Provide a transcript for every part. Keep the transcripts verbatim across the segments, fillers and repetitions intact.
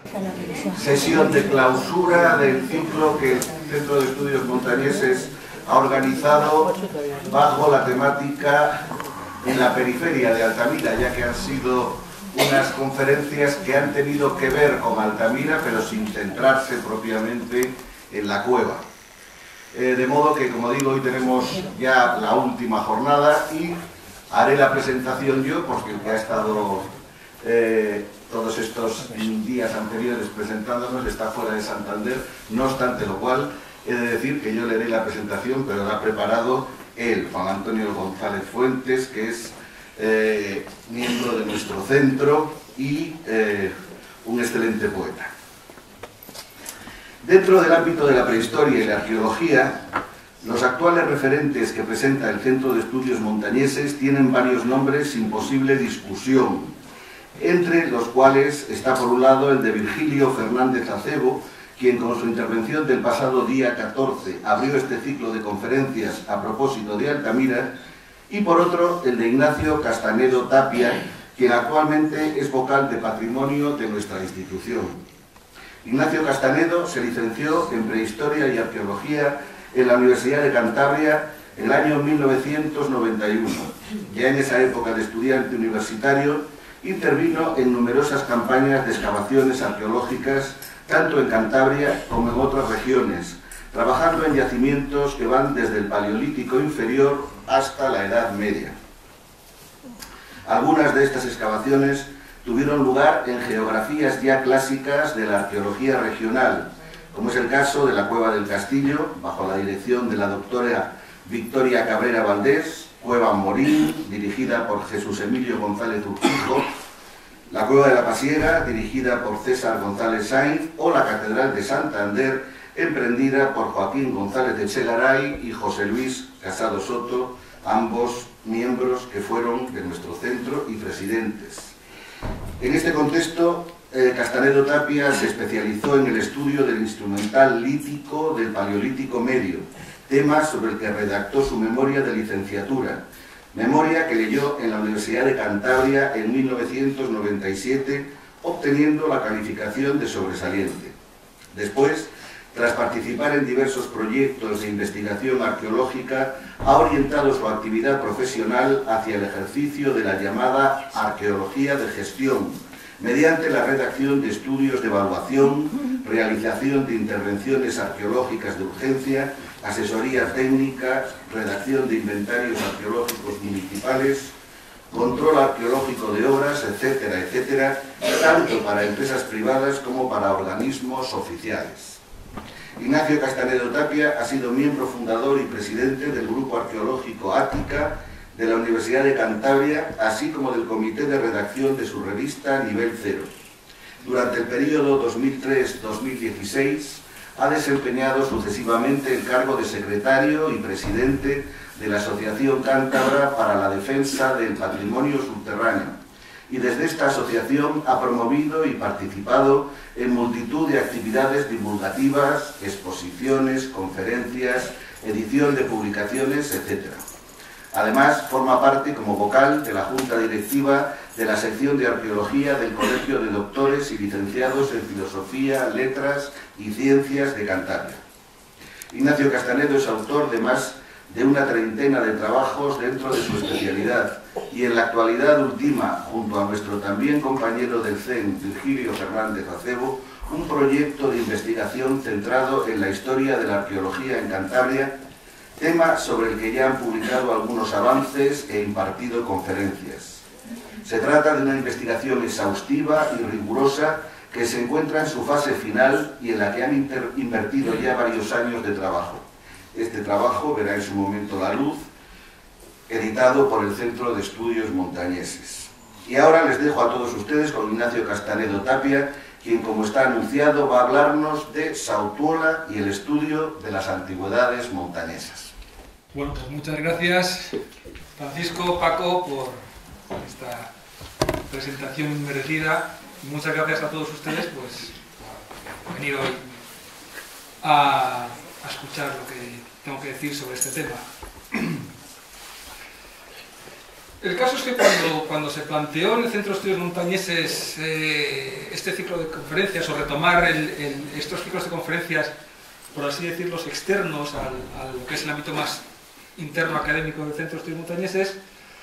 Sesión de clausura del ciclo que el Centro de Estudios Montañeses ha organizado bajo la temática en la periferia de Altamira, ya que han sido unas conferencias que han tenido que ver con Altamira, pero sin centrarse propiamente en la cueva. Eh, de modo que, como digo, hoy tenemos ya la última jornada y haré la presentación yo, porque el que ha estado eh, todos estos días anteriores presentándonos está fuera de Santander, no obstante lo cual he de decir que yo le haré la presentación, pero la ha preparado él, Juan Antonio González Fuentes, que es eh, miembro de nuestro centro y eh, un excelente poeta. Dentro del ámbito de la prehistoria y la arqueología, los actuales referentes que presenta el Centro de Estudios Montañeses tienen varios nombres sin posible discusión, entre los cuales está por un lado el de Virgilio Fernández Acebo, quien con su intervención del pasado día catorce abrió este ciclo de conferencias a propósito de Altamira, y por otro el de Ignacio Castanedo Tapia, quien actualmente es vocal de Patrimonio de nuestra institución. Ignacio Castanedo se licenció en Prehistoria y Arqueología en la Universidad de Cantabria en el año mil novecientos noventa y uno. Ya en esa época de estudiante universitario, intervino en numerosas campañas de excavaciones arqueológicas, tanto en Cantabria como en otras regiones, trabajando en yacimientos que van desde el Paleolítico inferior hasta la Edad Media. Algunas de estas excavaciones tuvieron lugar en geografías ya clásicas de la arqueología regional, como es el caso de la Cueva del Castillo, bajo la dirección de la doctora Victoria Cabrera Valdés, Cueva Morín, dirigida por Jesús Emilio González Urquijo, la Cueva de la Pasiega, dirigida por César González Sainz, o la Catedral de Santander, emprendida por Joaquín González de Echegaray y José Luis Casado Soto, ambos miembros que fueron de nuestro centro y presidentes. En este contexto, eh, Castanedo Tapia se especializó en el estudio del instrumental lítico del Paleolítico Medio, tema sobre el que redactó su memoria de licenciatura, memoria que leyó en la Universidad de Cantabria en mil novecientos noventa y siete, obteniendo la calificación de sobresaliente. Después, tras participar en diversos proyectos de investigación arqueológica, ha orientado su actividad profesional hacia el ejercicio de la llamada arqueología de gestión, mediante la redacción de estudios de evaluación, realización de intervenciones arqueológicas de urgencia, asesoría técnica, redacción de inventarios arqueológicos municipales, control arqueológico de obras, etcétera, etcétera, tanto para empresas privadas como para organismos oficiales. Ignacio Castanedo Tapia ha sido miembro fundador y presidente del Grupo Arqueológico Ática de la Universidad de Cantabria, así como del comité de redacción de su revista Nivel Cero. Durante el periodo dos mil tres a dos mil dieciséis ha desempeñado sucesivamente el cargo de secretario y presidente de la Asociación Cántabra para la Defensa del Patrimonio Subterráneo, y desde esta asociación ha promovido y participado en multitud de actividades divulgativas, exposiciones, conferencias, edición de publicaciones, etcétera. Además, forma parte como vocal de la Junta Directiva de la sección de Arqueología del Colegio de Doctores y Licenciados en Filosofía, Letras y Ciencias de Cantabria. Ignacio Castanedo es autor de más de una treintena de trabajos dentro de su especialidad y en la actualidad ultima, junto a nuestro también compañero del C E N, Virgilio Fernández Acebo, un proyecto de investigación centrado en la historia de la arqueología en Cantabria, tema sobre el que ya han publicado algunos avances e impartido conferencias. Se trata de una investigación exhaustiva y rigurosa que se encuentra en su fase final y en la que han invertido ya varios años de trabajo. Este trabajo verá en su momento la luz, editado por el Centro de Estudios Montañeses. Y ahora les dejo a todos ustedes con Ignacio Castanedo Tapia, quien, como está anunciado, va a hablarnos de Sautuola y el estudio de las antigüedades montañesas. Bueno, pues muchas gracias, Francisco, Paco, por esta presentación merecida. Y muchas gracias a todos ustedes pues, por venir hoy a, a escuchar lo que tengo que decir sobre este tema. El caso es que cuando, cuando se planteó en el Centro de Estudios Montañeses eh, este ciclo de conferencias, o retomar el, el, estos ciclos de conferencias, por así decirlo, externos al, a lo que es el ámbito más interno académico del Centro de Estudios Montañeses,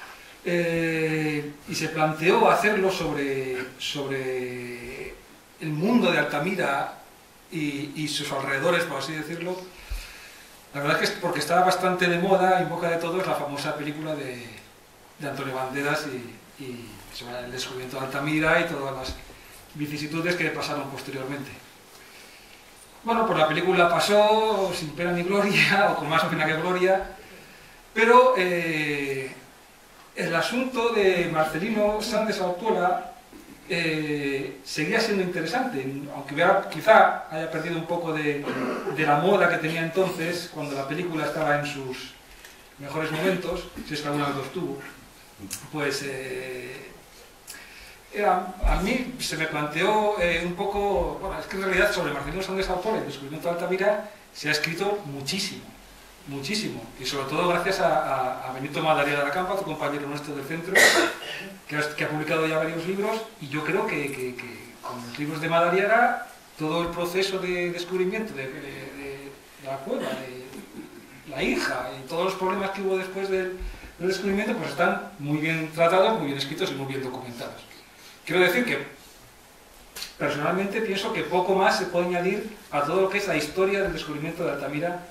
eh, y se planteó hacerlo sobre, sobre el mundo de Altamira y, y sus alrededores, por así decirlo, la verdad es que es porque estaba bastante de moda, en boca de todos, la famosa película de... de Antonio Banderas y, y sobre el descubrimiento de Altamira y todas las vicisitudes que pasaron posteriormente. Bueno, pues la película pasó sin pena ni gloria, o con más pena que gloria, pero eh, el asunto de Marcelino Sanz de Saotuola eh, seguía siendo interesante, aunque hubiera, quizá haya perdido un poco de, de la moda que tenía entonces, cuando la película estaba en sus mejores momentos, si es que alguna vez los tuvo. Pues eh, era, a mí se me planteó eh, un poco, bueno, es que en realidad sobre Marcelino Sanz de Saotuola y el descubrimiento de Altamira se ha escrito muchísimo, muchísimo, y sobre todo gracias a, a, a Benito Madariaga de la Campa, tu compañero nuestro del centro, que ha, que ha publicado ya varios libros, y yo creo que, que, que con los libros de Madariaga todo el proceso de descubrimiento de, de, de la cueva, de la hija y todos los problemas que hubo después del el descubrimiento, pues están muy bien tratados, muy bien escritos y muy bien documentados. Quiero decir que personalmente pienso que poco más se puede añadir a todo lo que es la historia del descubrimiento de Altamira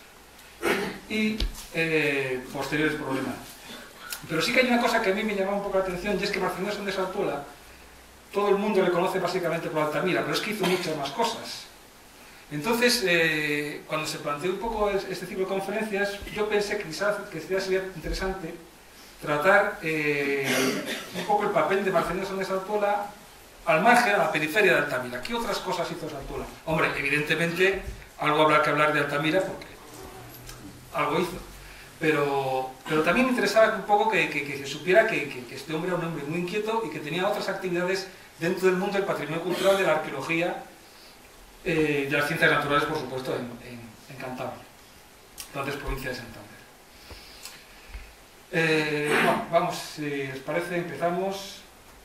y eh, posteriores problemas. Pero sí que hay una cosa que a mí me llama un poco la atención, y es que Marcelino Sanz de Saotuola, todo el mundo le conoce básicamente por Altamira, pero es que hizo muchas más cosas. Entonces, eh, cuando se planteó un poco este ciclo de conferencias, yo pensé que quizás, que quizás sería interesante tratar eh, un poco el papel de Marcelino Sanz de Saotuola al margen, a la periferia de Altamira. ¿Qué otras cosas hizo Saotuola? Hombre, evidentemente, algo habrá que hablar de Altamira, porque algo hizo. Pero, pero también me interesaba un poco que, que, que se supiera que, que, que este hombre era un hombre muy inquieto y que tenía otras actividades dentro del mundo del patrimonio cultural, de la arqueología, Eh, de las ciencias naturales, por supuesto, en, en, en Cantabria, entonces provincia de Santander. Eh, bueno, vamos, si os parece, empezamos.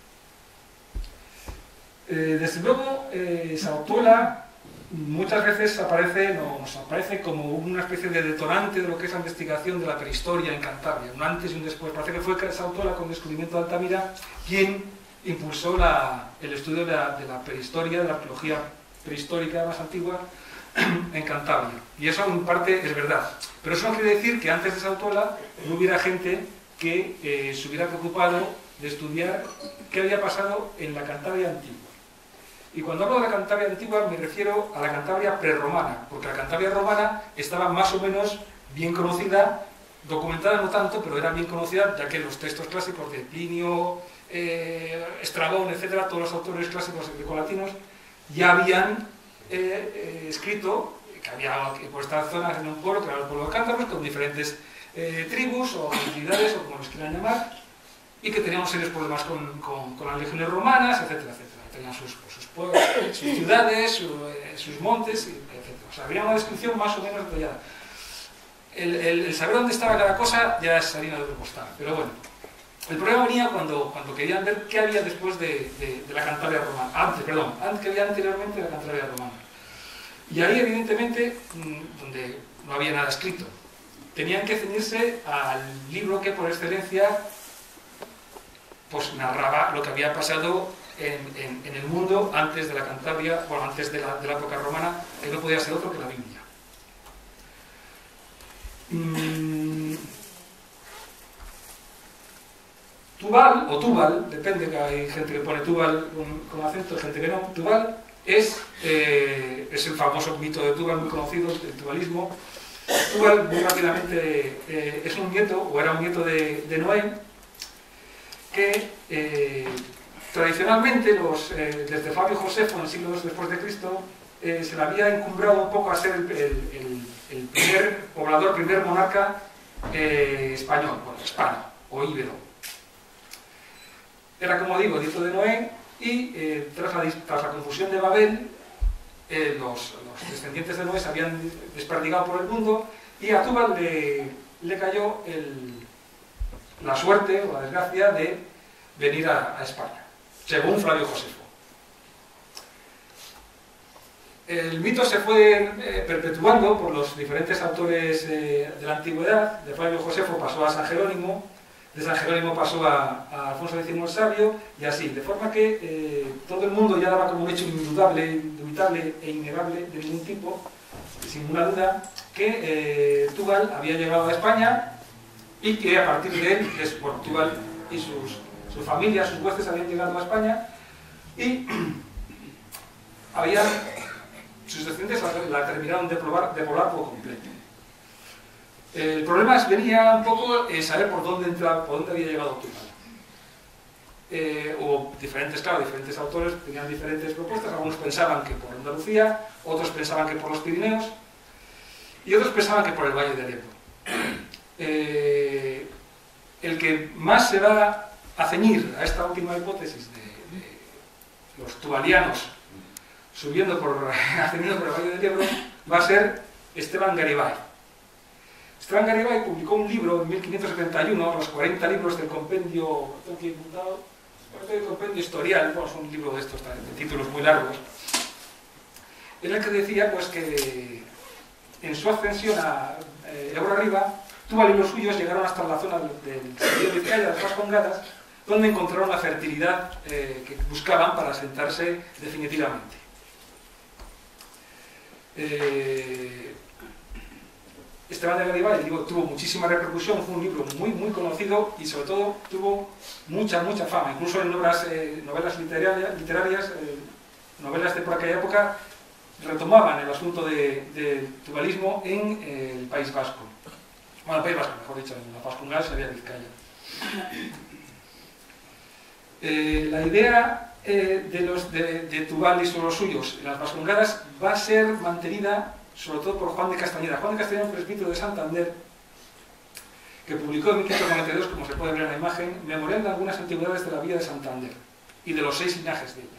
Eh, desde luego, eh, Saotuola muchas veces aparece, nos aparece como una especie de detonante de lo que es la investigación de la prehistoria en Cantabria, un antes y un después. Parece que fue Saotuola, con el descubrimiento de Altamira, quien impulsó la, el estudio de la, de la prehistoria, de la arqueología prehistórica más antigua en Cantabria. Y eso en parte es verdad. Pero eso no quiere decir que antes de Saotuola no hubiera gente que eh, se hubiera preocupado de estudiar qué había pasado en la Cantabria antigua. Y cuando hablo de la Cantabria antigua me refiero a la Cantabria prerromana, porque la Cantabria romana estaba más o menos bien conocida, documentada no tanto, pero era bien conocida, ya que los textos clásicos de Plinio, eh, Estrabón, etcétera, todos los autores clásicos grecolatinos, ya habían eh, eh, escrito que había que por estas zonas en un pueblo, que era el pueblo de Cántabros, con diferentes eh, tribus o entidades, o como los quieran llamar, y que tenían serios problemas con, con, con las legiones romanas, etcétera, etcétera. Tenían sus, sus pueblos, sus ciudades, su, eh, sus montes, etcétera. O sea, había una descripción más o menos detallada. El, el, el saber dónde estaba cada cosa ya es harina de otro costal, pero bueno. El problema venía cuando, cuando querían ver qué había después de, de, de la Cantabria romana, antes, perdón, antes que había anteriormente de la Cantabria romana. Y ahí, evidentemente, donde no había nada escrito, tenían que ceñirse al libro que, por excelencia, pues narraba lo que había pasado en, en, en el mundo antes de la Cantabria, o antes de la, de la época romana, que no podía ser otro que la Biblia. Mm. Tubal, o Tubal, depende, que hay gente que pone Tubal con, con acento, gente que no. Tubal es, eh, es el famoso mito de Tubal, muy conocido, el tubalismo. Tubal, muy rápidamente, eh, es un nieto, o era un nieto de, de Noé, que eh, tradicionalmente, los, eh, desde Flavio Josefo, en el siglo dos después de Cristo, eh, se le había encumbrado un poco a ser el, el, el, el primer poblador, primer monarca eh, español, bueno, hispano o íbero. Era, como digo, nieto de Noé, y eh, tras, la, tras la confusión de Babel, eh, los, los descendientes de Noé se habían desperdigado por el mundo, y a Tubal le, le cayó el, la suerte o la desgracia de venir a, a España, según Flavio Josefo. El mito se fue eh, perpetuando por los diferentes autores eh, de la antigüedad. De Flavio Josefo pasó a San Jerónimo, de San Jerónimo pasó a, a Alfonso décimo el Sabio, y así, de forma que eh, todo el mundo ya daba como un hecho indudable, indubitable e innegable de ningún tipo, sin ninguna duda, que eh, Túbal había llegado a España y que a partir de él, es, bueno, Túbal y sus, su familia, sus huestes habían llegado a España y habían, sus descendientes la, la terminaron de, probar, de poblar por completo. El problema venía un poco en saber por dónde, entra, por dónde había llegado Túbal. Eh, hubo diferentes, claro, diferentes autores tenían diferentes propuestas. Algunos pensaban que por Andalucía, otros pensaban que por los Pirineos y otros pensaban que por el Valle del Ebro. Eh, el que más se va a ceñir a esta última hipótesis de, de los tubalianos subiendo por, ascendiendo por el Valle del Ebro va a ser Esteban Garibay. Esteban Garibay publicó un libro en mil quinientos setenta y uno, los cuarenta libros del compendio, tengo aquí apuntado, el compendio historial, bueno, es un libro de estos de títulos muy largos, en el que decía pues que en su ascensión a eh, Ebro arriba, Túbal y los suyos llegaron hasta la zona del Señorío de Vizcaya, de las Vascongadas, donde encontraron la fertilidad eh, que buscaban para asentarse definitivamente. Eh, Esteban de Garibay, el libro tuvo muchísima repercusión, fue un libro muy muy conocido y sobre todo tuvo mucha mucha fama, incluso en obras, eh, novelas literarias, literarias eh, novelas de por aquella época retomaban el asunto del de tubalismo en eh, el País Vasco. Bueno, el País Vasco, mejor dicho, en la Vascongadas había Vizcaya. Eh, la idea eh, de, los, de, de Túbal y los suyos en las Vascongadas va a ser mantenida sobre todo por Juan de Castañeda. Juan de Castañeda, un presbítero de Santander, que publicó en mil quinientos noventa y dos, como se puede ver en la imagen, Memorial de algunas antigüedades de la villa de Santander y de los seis linajes de ella.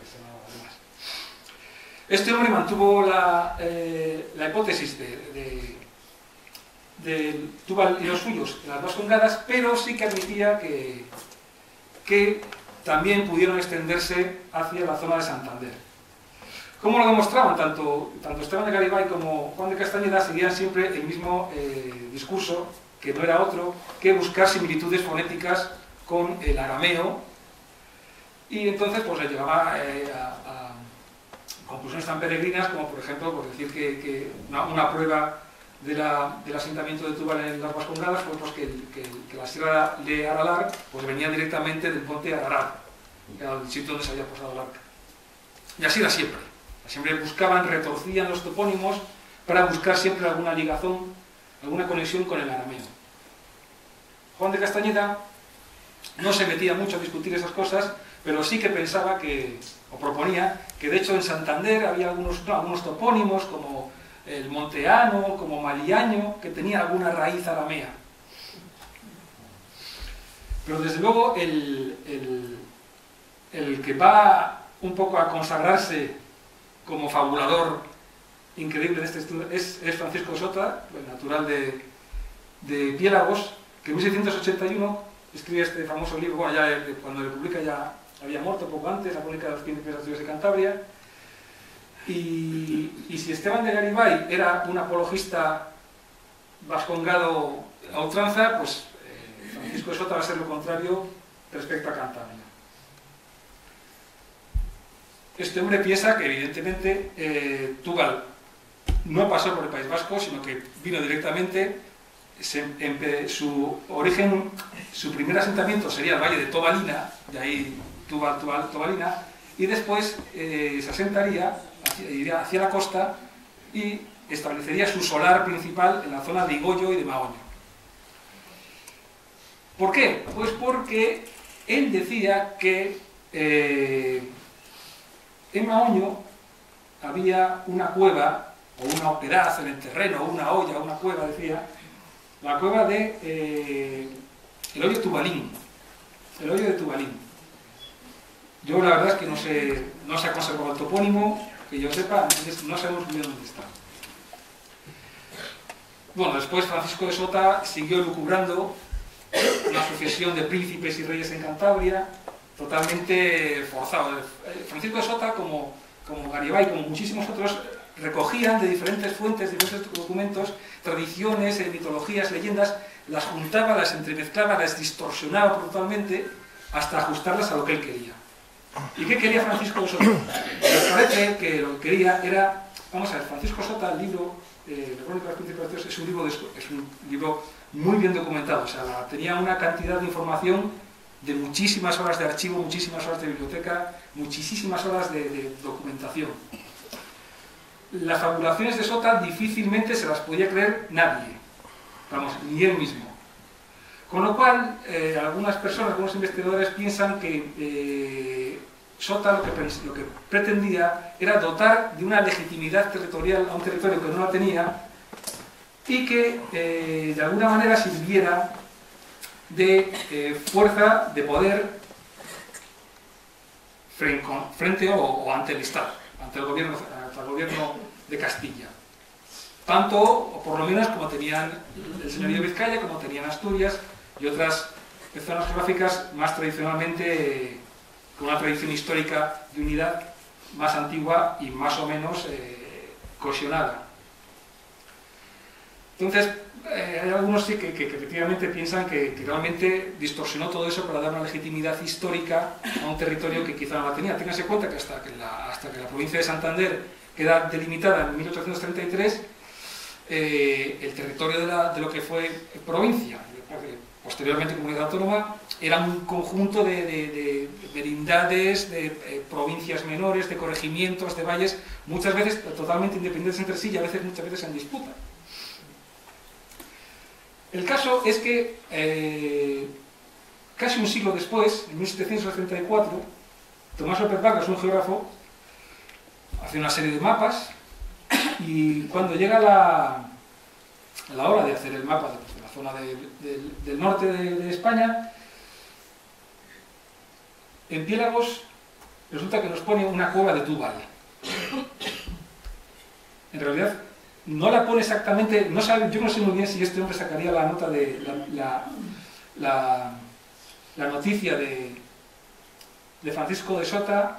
Este hombre mantuvo la, eh, la hipótesis de, de, de Túbal y los suyos en las Vascongadas, pero sí que admitía que, que también pudieron extenderse hacia la zona de Santander. ¿Cómo lo demostraban? Tanto, tanto Esteban de Garibay como Juan de Castañeda seguían siempre el mismo eh, discurso, que no era otro que buscar similitudes fonéticas con el arameo, y entonces pues le llevaba eh, a, a conclusiones tan peregrinas como, por ejemplo, por decir que, que una, una prueba de la, del asentamiento de Túbal en las Vascongadas fue pues, que, que, que la sierra de Aralar pues, venía directamente del monte Ararat, que era el sitio donde se había posado el arca. Y así era siempre. Siempre buscaban, retorcían los topónimos para buscar siempre alguna ligazón, alguna conexión con el arameo. Juan de Castañeda no se metía mucho a discutir esas cosas, pero sí que pensaba que, o proponía, que de hecho en Santander había algunos, no, algunos topónimos como el Monteano, como Maliaño, que tenía alguna raíz aramea. Pero desde luego el, el, el que va un poco a consagrarse como fabulador increíble de este estudio es, es Francisco de Sota, el natural de, de Piélagos, que en mil seiscientos ochenta y uno escribe este famoso libro. Bueno, ya el, cuando le publica ya había muerto poco antes, la crónica de los príncipes nacidos de Cantabria. Y, y si Esteban de Garibay era un apologista vascongado a ultranza, pues eh, Francisco de Sota va a ser lo contrario respecto a Cantabria. Este hombre piensa que evidentemente eh, Túbal no pasó por el País Vasco, sino que vino directamente, se, en, su origen, su primer asentamiento sería el valle de Tobalina, de ahí Túbal, Túbal, Tobalina, y después eh, se asentaría, hacia, iría hacia la costa y establecería su solar principal en la zona de Igoyo y de Maoño. ¿Por qué? Pues porque él decía que eh, en Maoño había una cueva, o una operaz en el terreno, o una olla, una cueva, decía, la cueva de eh, el hoyo Tubalín, el hoyo de Tubalín. Yo la verdad es que no sé, no se ha conservado el topónimo, que yo sepa, no sabemos muy bien dónde está. Bueno, después Francisco de Sota siguió lucubrando una sucesión de príncipes y reyes en Cantabria, totalmente forzado. Francisco de Sota, como, como Garibay, como muchísimos otros, recogían de diferentes fuentes, de diferentes documentos, tradiciones, mitologías, leyendas, las juntaba, las entremezclaba, las distorsionaba brutalmente hasta ajustarlas a lo que él quería. ¿Y qué quería Francisco de Sota? Me parece que lo que quería era, vamos a ver, Francisco Sota, el libro, eh, de Crónicas Príncipes, es un libro, de, es un libro muy bien documentado, o sea, tenía una cantidad de información de muchísimas horas de archivo, muchísimas horas de biblioteca, muchísimas horas de, de documentación. Las fabulaciones de Sota difícilmente se las podía creer nadie, vamos, ni él mismo. Con lo cual, eh, algunas personas, algunos investigadores piensan que eh, Sota lo que, lo que pretendía era dotar de una legitimidad territorial a un territorio que no la tenía y que eh, de alguna manera sirviera de eh, fuerza, de poder frente, frente o, o ante el Estado, ante el gobierno, ante el gobierno de Castilla. Tanto, o por lo menos, como tenían el señorío de Vizcaya, como tenían Asturias y otras zonas geográficas más tradicionalmente, con una tradición histórica de unidad más antigua y más o menos eh, cohesionada. Entonces, eh, hay algunos sí que, que, que efectivamente piensan que, que realmente distorsionó todo eso para dar una legitimidad histórica a un territorio que quizá no la tenía. Ténganse en cuenta que hasta que la, hasta que la provincia de Santander queda delimitada en mil ochocientos treinta y tres, eh, el territorio de, la, de lo que fue provincia, posteriormente comunidad autónoma, era un conjunto de, de, de merindades, de eh, provincias menores, de corregimientos, de valles, muchas veces totalmente independientes entre sí y a veces, muchas veces en disputa. El caso es que eh, casi un siglo después, en mil setecientos setenta y cuatro, Tomás López Vargas, un geógrafo, hace una serie de mapas y cuando llega la, la hora de hacer el mapa de, de la zona de, de, del norte de, de España, en Piélagos resulta que nos pone una cueva de Túbal. En realidad no la pone exactamente, no sabe, yo no sé muy bien si este hombre sacaría la nota de la, la, la, la noticia de, de Francisco de Sota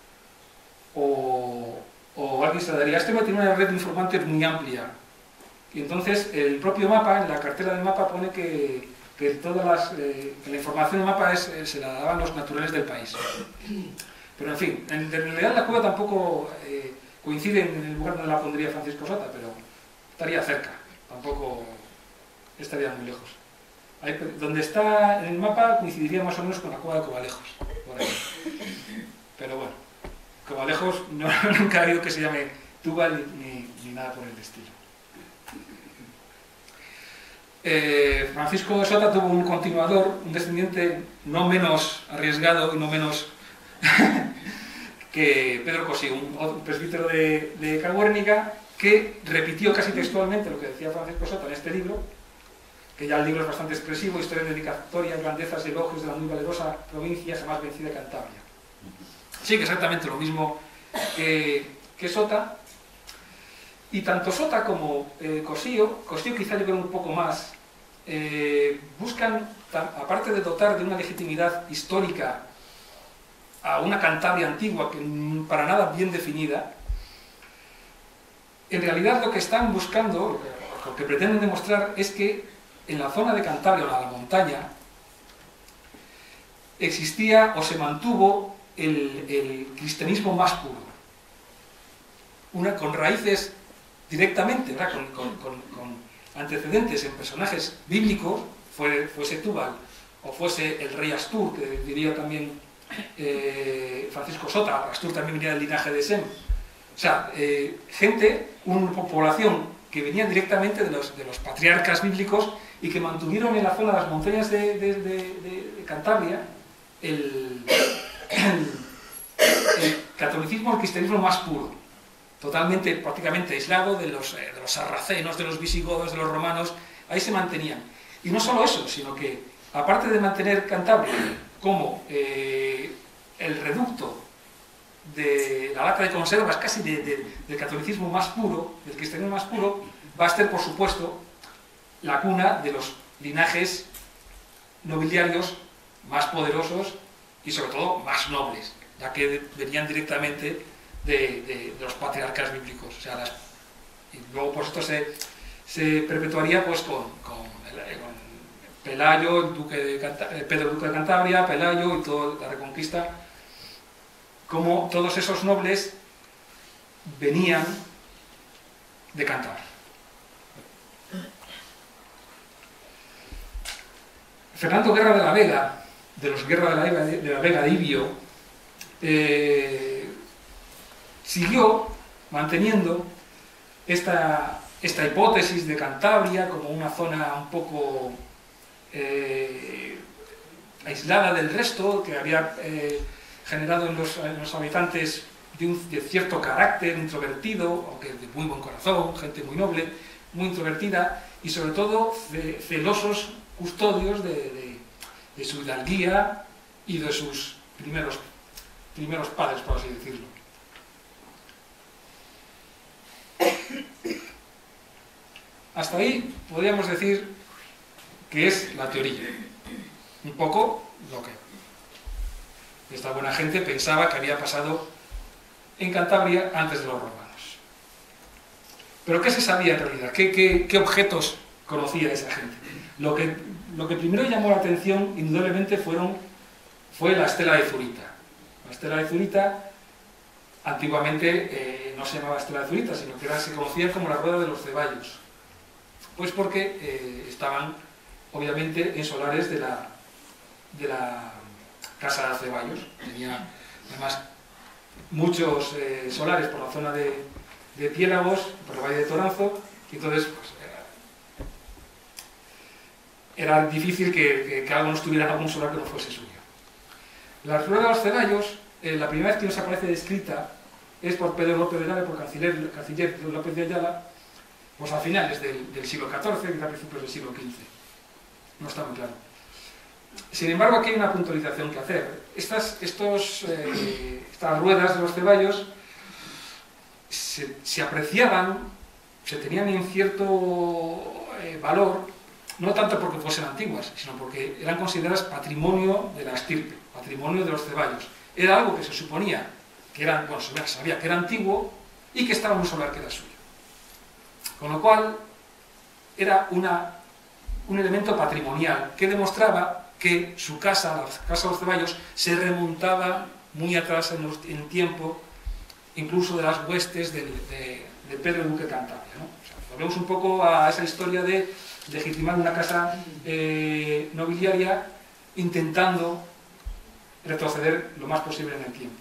o, o alguien se la daría. Este hombre tiene una red de informantes muy amplia y entonces el propio mapa, en la cartera del mapa pone que, que todas las, eh, que la información del mapa es, eh, se la daban los naturales del país. Pero en fin, en, en realidad la cueva tampoco eh, coincide en el lugar donde la pondría Francisco Sota, pero estaría cerca, tampoco estaría muy lejos. Ahí, donde está en el mapa coincidiría más o menos con la cueva de Cobalejos, por ahí. Pero bueno, Cobalejos no, nunca ha habido que se llame Túbal ni, ni, ni nada por el estilo. Eh, Francisco de Sota tuvo un continuador, un descendiente no menos arriesgado y no menos que Pedro Cosío, un, un presbítero de, de Caguérnica, que repitió casi textualmente lo que decía Francisco Sota en este libro, que ya el libro es bastante expresivo: historia, dedicatoria, grandezas y elogios de la muy valerosa provincia jamás vencida de Cantabria. Sí, que exactamente lo mismo que, que Sota, y tanto Sota como eh, Cosío, Cosío quizá yo creo un poco más, eh, buscan, aparte de dotar de una legitimidad histórica a una Cantabria antigua que para nada bien definida, en realidad lo que están buscando, lo que pretenden demostrar es que en la zona de Cantabria, o la montaña, existía o se mantuvo el, el cristianismo más puro, una, con raíces directamente, ¿verdad? Con, con, con, con antecedentes en personajes bíblicos, fue, fuese Túbal o fuese el rey Astur, que diría también eh, Francisco Sota. Astur también venía del linaje de Sem. O sea, eh, gente, una población que venía directamente de los, de los patriarcas bíblicos y que mantuvieron en la zona de las montañas de, de, de, de, de Cantabria el, el, el catolicismo, el cristianismo más puro, totalmente, prácticamente aislado de los, eh, de los sarracenos, de los visigodos, de los romanos. Ahí se mantenían. Y no solo eso, sino que, aparte de mantener Cantabria como eh, el reducto de la lacra de conservas casi de, de, del catolicismo más puro, del cristianismo más puro, va a ser, por supuesto, la cuna de los linajes nobiliarios más poderosos y sobre todo más nobles, ya que venían directamente de, de, de los patriarcas bíblicos. O sea, las, y luego pues esto se, se perpetuaría pues con, con, con Pelayo, el duque de Canta, Pedro Duque de Cantabria, Pelayo y toda la Reconquista, como todos esos nobles venían de Cantabria. Fernando Guerra de la Vega, de los Guerra de la Vega de, la Vega de Ibio, eh, siguió manteniendo esta, esta hipótesis de Cantabria como una zona un poco eh, aislada del resto, que había eh, generado en los, en los habitantes de, un, de cierto carácter introvertido, aunque de muy buen corazón, gente muy noble, muy introvertida, y sobre todo de, celosos custodios de, de, de su hidalguía y de sus primeros, primeros padres, por así decirlo. Hasta ahí podríamos decir que es la teoría. Un poco lo que esta buena gente pensaba que había pasado en Cantabria antes de los romanos. Pero ¿qué se sabía en realidad? ¿Qué, qué, qué objetos conocía esa gente? Lo que, lo que primero llamó la atención, indudablemente, fueron, fue la estela de Zurita. La estela de Zurita, antiguamente eh, no se llamaba estela de Zurita, sino que era, se conocía como la rueda de los ceballos. Pues porque eh, estaban, obviamente, en solares de la, de la Casa de Ceballos. Tenía, además, muchos eh, solares por la zona de, de Piélagos, por el Valle de Toranzo, y entonces pues, era, era difícil que, que, que algunos tuvieran algún solar que no fuese suyo. La rueda de los Ceballos, eh, la primera vez que nos aparece descrita es por Pedro López de Ayala, por canciller, canciller López de Ayala, pues a finales del, del siglo catorce y a principios del siglo quince. No está muy claro. Sin embargo, aquí hay una puntualización que hacer. Estas, estos, eh, estas ruedas de los ceballos se, se apreciaban, se tenían en cierto eh, valor, no tanto porque fuesen antiguas, sino porque eran consideradas patrimonio de la estirpe, patrimonio de los ceballos. Era algo que se suponía que era, bueno, se sabía que era antiguo y que estaba en un solar que era suyo. Con lo cual, era una, un elemento patrimonial que demostraba que su casa, la casa de los Ceballos, se remontaba muy atrás en, los, en tiempo, incluso de las huestes de, de, de Pedro Duque de Cantabria, ¿no? O sea, volvemos un poco a esa historia de legitimar una casa eh, nobiliaria intentando retroceder lo más posible en el tiempo.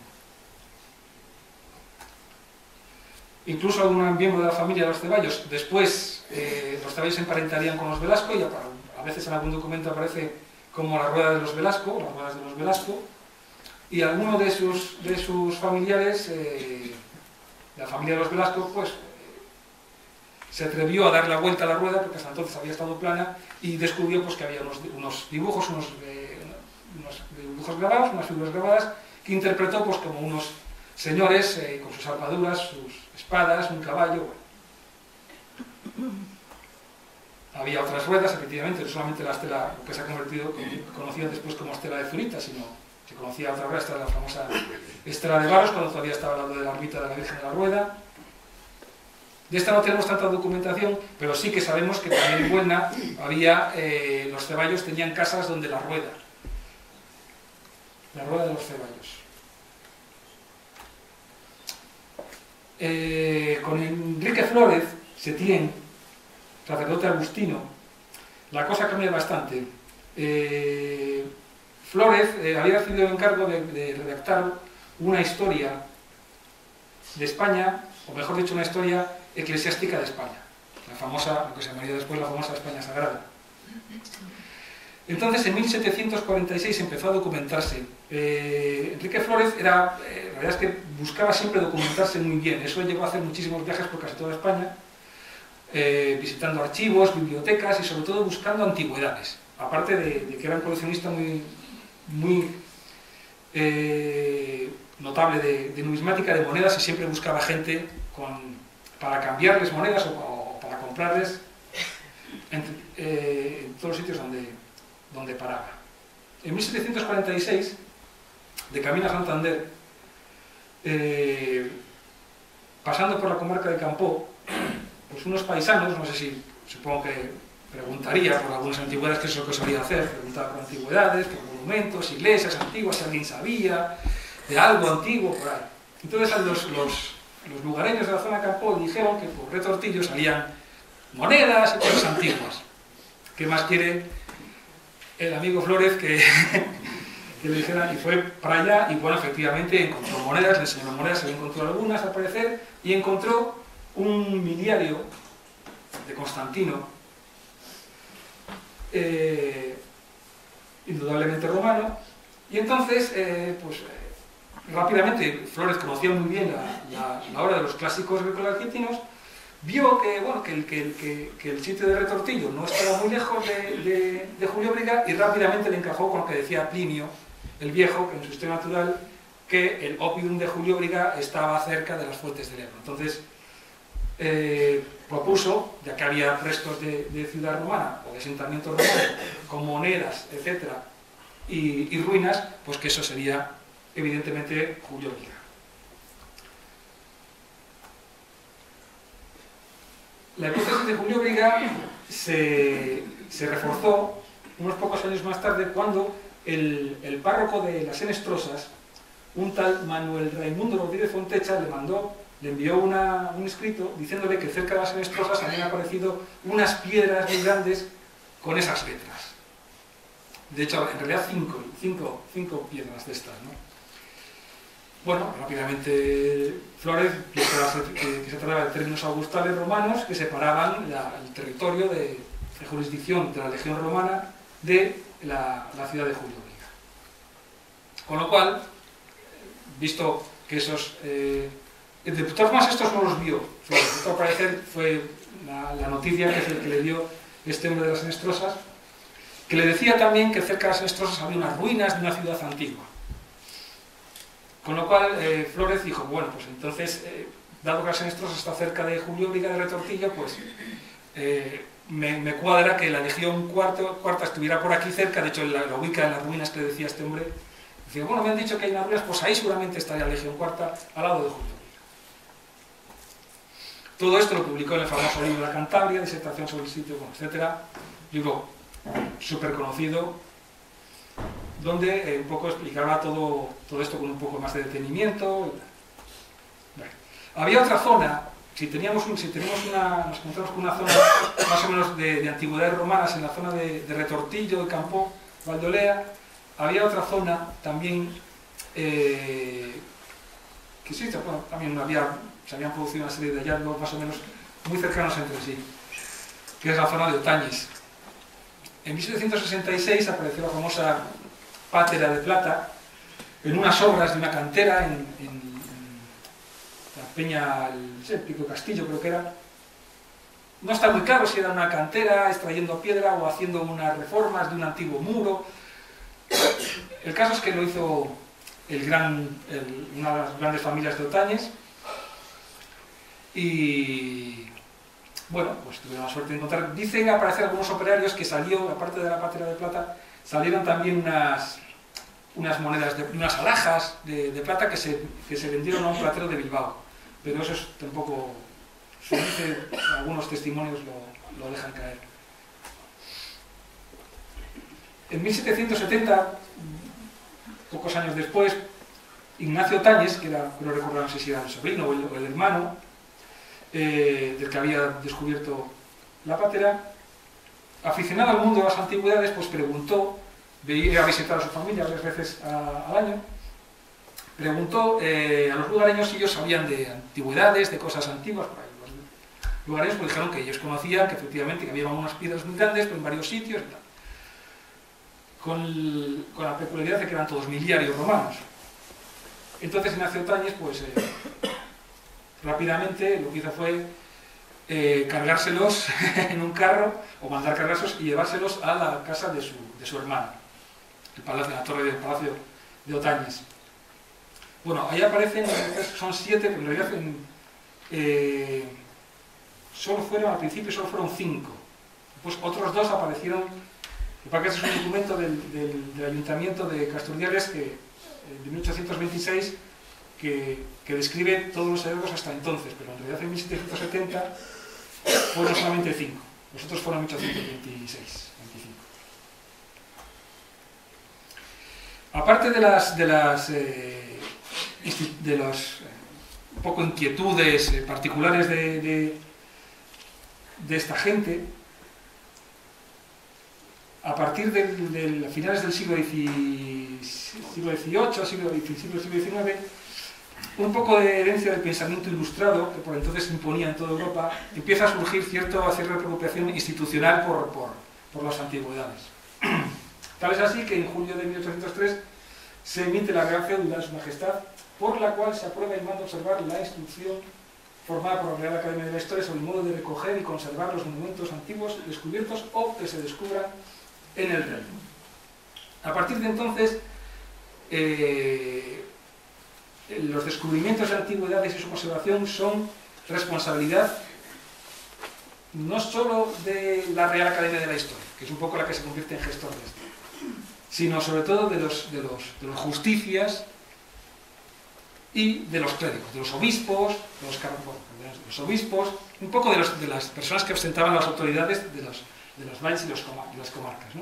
Incluso algún miembro de la familia de los Ceballos, después eh, los Ceballos se emparentarían con los Velasco, y a, a veces en algún documento aparece como la rueda de los Velasco, las ruedas de los Velasco, y alguno de sus, de sus familiares, eh, de la familia de los Velasco, pues eh, se atrevió a dar la vuelta a la rueda, porque hasta entonces había estado plana, y descubrió pues, que había unos, unos dibujos, unos, eh, unos dibujos grabados, unas figuras grabadas, que interpretó pues, como unos señores eh, con sus armaduras, sus espadas, un caballo. Bueno. Había otras ruedas, efectivamente, no solamente la estela, lo que se ha convertido, conocida después como estela de Zurita, sino se conocía otra rueda, esta la famosa estela de Varos, cuando todavía estaba hablando de la ermita de la Virgen de la Rueda. De esta no tenemos tanta documentación, pero sí que sabemos que también en Buelna había, eh, los Ceballos tenían casas donde la rueda, la rueda de los Ceballos. Eh, con Enrique Flórez Setién, sacerdote agustino, la cosa cambia bastante. Eh, Flórez eh, había recibido el encargo de, de redactar una historia de España, o mejor dicho, una historia eclesiástica de España, la famosa, lo que se llamaría después la famosa España Sagrada. Entonces, en mil setecientos cuarenta y seis empezó a documentarse. Eh, Enrique Flórez era, eh, la verdad es que buscaba siempre documentarse muy bien. Eso llegó a hacer muchísimos viajes por casi toda España, eh, visitando archivos, bibliotecas y sobre todo buscando antigüedades. Aparte de, de que era un coleccionista muy, muy eh, notable de, de numismática, de monedas, y siempre buscaba gente con, para cambiarles monedas o, o para comprarles en, eh, en todos los sitios donde, donde paraba. En mil setecientos cuarenta y seis, de camino a Santander, eh, pasando por la comarca de Campoo, pues unos paisanos, no sé si, supongo que preguntaría por algunas antigüedades, que es lo que solía hacer, preguntaba por antigüedades, por monumentos, iglesias antiguas, si alguien sabía de algo antiguo, por ahí. Entonces los, los, los lugareños de la zona de Campoo dijeron que por Retortillo salían monedas y cosas antiguas. ¿Qué más quiere el amigo Flórez que, que le dijera? Y fue para allá y, bueno, efectivamente encontró monedas, le enseñó monedas, se le encontró algunas al parecer, y encontró un miliario de Constantino, eh, indudablemente romano, y entonces, eh, pues, eh, rápidamente, Flórez conocía muy bien la, la, la obra de los clásicos grecolargentinos, vio que, bueno, que, el, que, el, que, que el sitio de Retortillo no estaba muy lejos de, de, de Julióbriga, y rápidamente le encajó con lo que decía Plinio el Viejo, que en su Historia Natural, que el oppidum de Julióbriga estaba cerca de las fuentes del Ebro. Entonces, eh, propuso, ya que había restos de, de ciudad romana o de asentamiento romano, con monedas, etcétera, y, y ruinas, pues que eso sería evidentemente Julióbriga. La hipótesis de Julióbriga se, se reforzó unos pocos años más tarde, cuando el, el párroco de las Enestrosas, un tal Manuel Raimundo Rodríguez Fontecha, le mandó, le envió una, un escrito diciéndole que cerca de las Enestrosas habían aparecido unas piedras muy grandes con esas letras. De hecho, en realidad cinco, cinco, cinco piedras de estas, ¿no? Bueno, rápidamente Flórez dijo que, que se trataba de términos augustales romanos que separaban la, el territorio de, de jurisdicción de la legión romana de la, la ciudad de Julióbriga. Con lo cual, visto que esos... Eh, de todas formas, estos no los vio Flórez. Esto al parecer fue la, la noticia que, es el que le dio este hombre de las Enestrosas, que le decía también que cerca de las Enestrosas había unas ruinas de una ciudad antigua. Con lo cual, eh, Flórez dijo, bueno, pues entonces, eh, dado que las Enestrosas está cerca de Julióbriga de Retortillo, pues eh, me, me cuadra que la legión cuarto, cuarta estuviera por aquí cerca. De hecho, la, la ubica en las ruinas que le decía este hombre. Decía, bueno, me han dicho que hay unas ruinas, pues ahí seguramente estaría la legión cuarta, al lado de Julióbriga. Todo esto lo publicó en el famoso libro de la Cantabria, disertación sobre el sitio, bueno, etcétera. Libro súper conocido, donde eh, un poco explicaba todo, todo esto con un poco más de detenimiento. Bueno, había otra zona, si teníamos, un, si teníamos una, nos encontramos con una zona más o menos de, de antigüedades romanas en la zona de, de Retortillo, de Campoo, Valdolea, había otra zona también eh, que sí, bueno, también había, se habían producido una serie de hallazgos más o menos muy cercanos entre sí, que es la zona de Otañes. En mil setecientos sesenta y seis apareció la famosa pátera de plata en unas obras de una cantera en, en, en la Peña, el, el Pico Castillo creo que era. No está muy claro si era una cantera extrayendo piedra o haciendo unas reformas de un antiguo muro. El caso es que lo hizo el gran, el, una de las grandes familias de Otañes, y bueno, pues tuvieron la suerte de encontrar. Dicen aparecer algunos operarios que salió, aparte de la pátera de plata, salieron también unas, unas monedas, de, unas alhajas de, de plata que se, que se vendieron a un platero de Bilbao. Pero eso es tampoco, se dice, algunos testimonios lo, lo dejan caer. En mil setecientos setenta, pocos años después, Ignacio Otañes, que era, creo recordar, no sé si era el sobrino o el, o el hermano, eh, del que había descubierto la pátera, aficionado al mundo de las antigüedades, pues preguntó, de ir a visitar a su familia varias veces a, al año, preguntó eh, a los lugareños si ellos sabían de antigüedades, de cosas antiguas. Por ahí. Los lugareños pues dijeron que ellos conocían que efectivamente que había unas piedras muy grandes en varios sitios y tal. Con, el, con la peculiaridad de que eran todos miliarios romanos. Entonces Ignacio Otañes, pues eh, rápidamente lo que hizo fue eh, cargárselos en un carro, o mandar cargárselos y llevárselos a la casa de su, de su hermano, el palacio, la torre del palacio de Otañes. Bueno, ahí aparecen, son siete, pero en realidad en, eh, solo fueron, al principio solo fueron cinco. Pues otros dos aparecieron El Pacas es un documento del, del, del Ayuntamiento de Casturdiales que, de mil ochocientos veintiséis que, que describe todos los hallazgos hasta entonces, pero en realidad en mil setecientos setenta fueron solamente cinco, los otros fueron en mil ochocientos veintiséis. Aparte de las, de las, eh, de los eh, un poco inquietudes eh, particulares de, de, de esta gente, a partir de, de finales del siglo dieciocho, siglo diecinueve, un poco de herencia del pensamiento ilustrado, que por entonces se imponía en toda Europa, empieza a surgir cierta, cierta preocupación institucional por, por, por las antigüedades. Tal es así que en julio de mil ochocientos tres se emite la Real Cédula de Su Majestad, por la cual se aprueba y manda observar la instrucción formada por la Real Academia de la Historia sobre el modo de recoger y conservar los monumentos antiguos descubiertos o que se descubran en el reino. A partir de entonces, eh, los descubrimientos de antigüedades y su conservación son responsabilidad no solo de la Real Academia de la Historia, que es un poco la que se convierte en gestor de esto, sino sobre todo de los, de los, de los justicias y de los clérigos, de los obispos, de los, de los obispos, un poco de, los, de las personas que ostentaban las autoridades de, los, de los valles y los comar, de las comarcas, ¿no?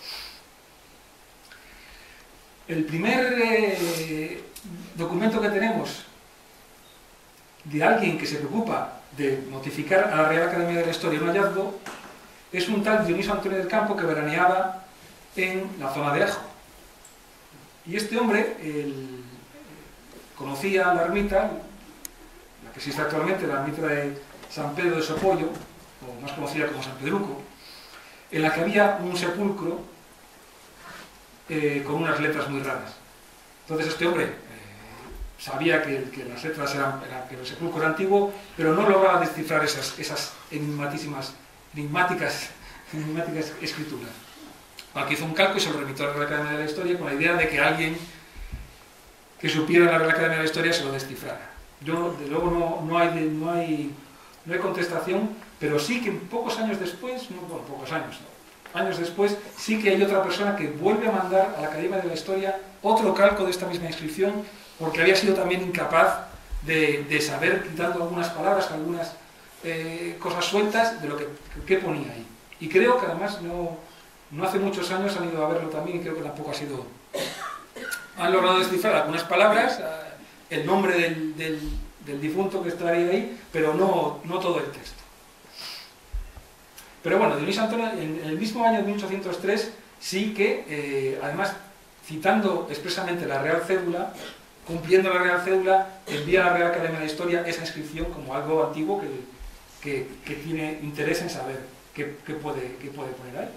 El primer eh, documento que tenemos de alguien que se preocupa de notificar a la Real Academia de la Historia un hallazgo es un tal Dioniso Antonio del Campo que veraneaba en la zona de Ajo. Y este hombre el, conocía la ermita, la que existe actualmente, la ermita de San Pedro de Sopollo, o más conocida como San Pedruco, en la que había un sepulcro eh, con unas letras muy raras. Entonces este hombre eh, sabía que, que las letras eran, era, que el sepulcro era antiguo, pero no lograba descifrar esas, esas enigmatísimas, enigmáticas, enigmáticas escrituras. Al que hizo un cálculo y se lo remitió a la Real Academia de la Historia con la idea de que alguien que supiera la Real Academia de la Historia se lo descifrara. Yo, de luego, no, no, hay, no, hay, no hay contestación, pero sí que pocos años después, no, bueno, pocos años, ¿no? años después, sí que hay otra persona que vuelve a mandar a la Academia de la Historia otro calco de esta misma inscripción, porque había sido también incapaz de, de saber, quitando algunas palabras, algunas eh, cosas sueltas, de lo que, que ponía ahí. Y creo que además no... No hace muchos años han ido a verlo también y creo que tampoco ha sido... Han logrado descifrar algunas palabras, el nombre del, del, del difunto que estaría ahí, pero no, no todo el texto. Pero bueno, Dionisio Antonio, en el mismo año de mil ochocientos tres, sí que, eh, además, citando expresamente la Real Cédula, cumpliendo la Real Cédula, envía a la Real Academia de la Historia esa inscripción como algo antiguo que, que, que tiene interés en saber qué, qué, puede, qué puede poner ahí.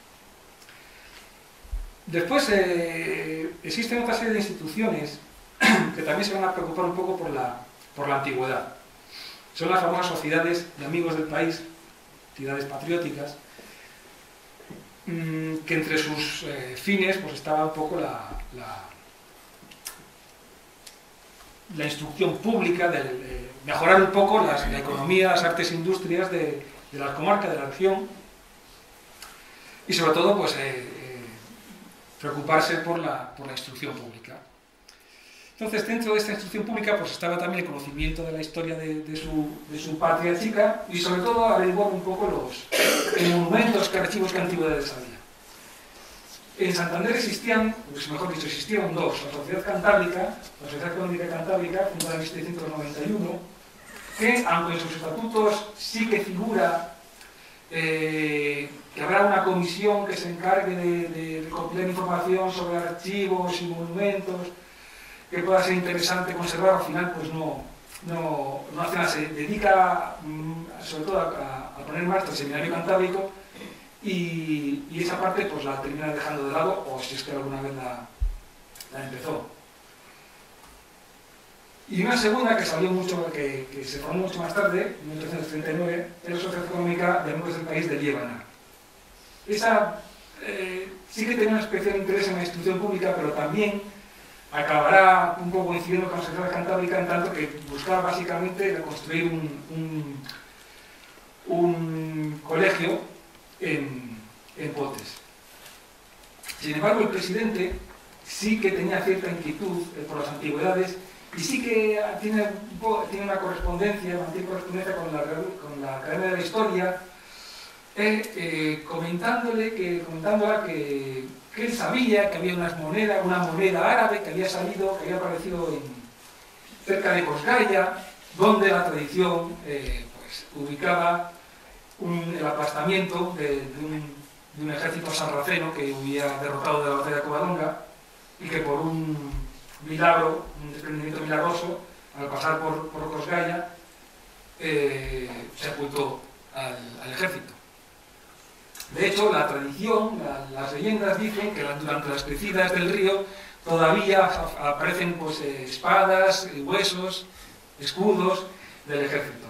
Después eh, existen otra serie de instituciones que también se van a preocupar un poco por la, por la antigüedad. Son las famosas sociedades de amigos del país, entidades patrióticas, mmm, que entre sus eh, fines pues estaba un poco la, la, la instrucción pública, de eh, mejorar un poco las, la economía, las artes e industrias de, de la comarca, de la región, y sobre todo pues eh, preocuparse por la, por la instrucción pública. Entonces, dentro de esta instrucción pública pues estaba también el conocimiento de la historia de, de, su, de su patria chica y sobre todo averiguar un poco los monumentos, que archivos, que antigüedades había. En Santander existían, pues mejor dicho, existían dos: la Sociedad Cantábrica, la Sociedad Económica Cantábrica, fundada en mil setecientos noventa y uno, que, aunque en sus estatutos sí que figura eh, que habrá una comisión que se encargue de, de recopilar información sobre archivos y monumentos que pueda ser interesante conservar, al final pues no, no, no hace nada, se dedica sobre todo a, a poner en marcha el Seminario Cantábrico y, y esa parte pues la termina dejando de lado, o si es que alguna vez la, la empezó. Y una segunda que salió mucho, que, que se formó mucho más tarde, en mil ochocientos treinta y nueve, es la Sociedad Económica de Amigos del País de Liébana. Esa eh, sí que tenía un especial interés en la instrucción pública, pero también acabará un poco coincidiendo con la Sociedad Cantábrica en tanto que buscaba básicamente construir un, un, un colegio en, en Potes. Sin embargo, el presidente sí que tenía cierta inquietud eh, por las antigüedades y sí que tiene, tiene una correspondencia, mantiene correspondencia con la, con la Academia de la Historia, eh, eh, comentándole que, comentándola que, que él sabía que había unas monedas, una moneda árabe que había salido, que había aparecido en, cerca de Cosgaya, donde la tradición eh, pues, ubicaba un, el aplastamiento de, de, un, de un ejército sarraceno que hubiera derrotado de la batalla de Covadonga y que por un milagro, un desprendimiento milagroso, al pasar por, por Cosgaya, eh, sepultó al, al ejército. De hecho, la tradición, la, las leyendas dicen que durante las crecidas del río todavía aparecen pues, eh, espadas, huesos, escudos del ejército.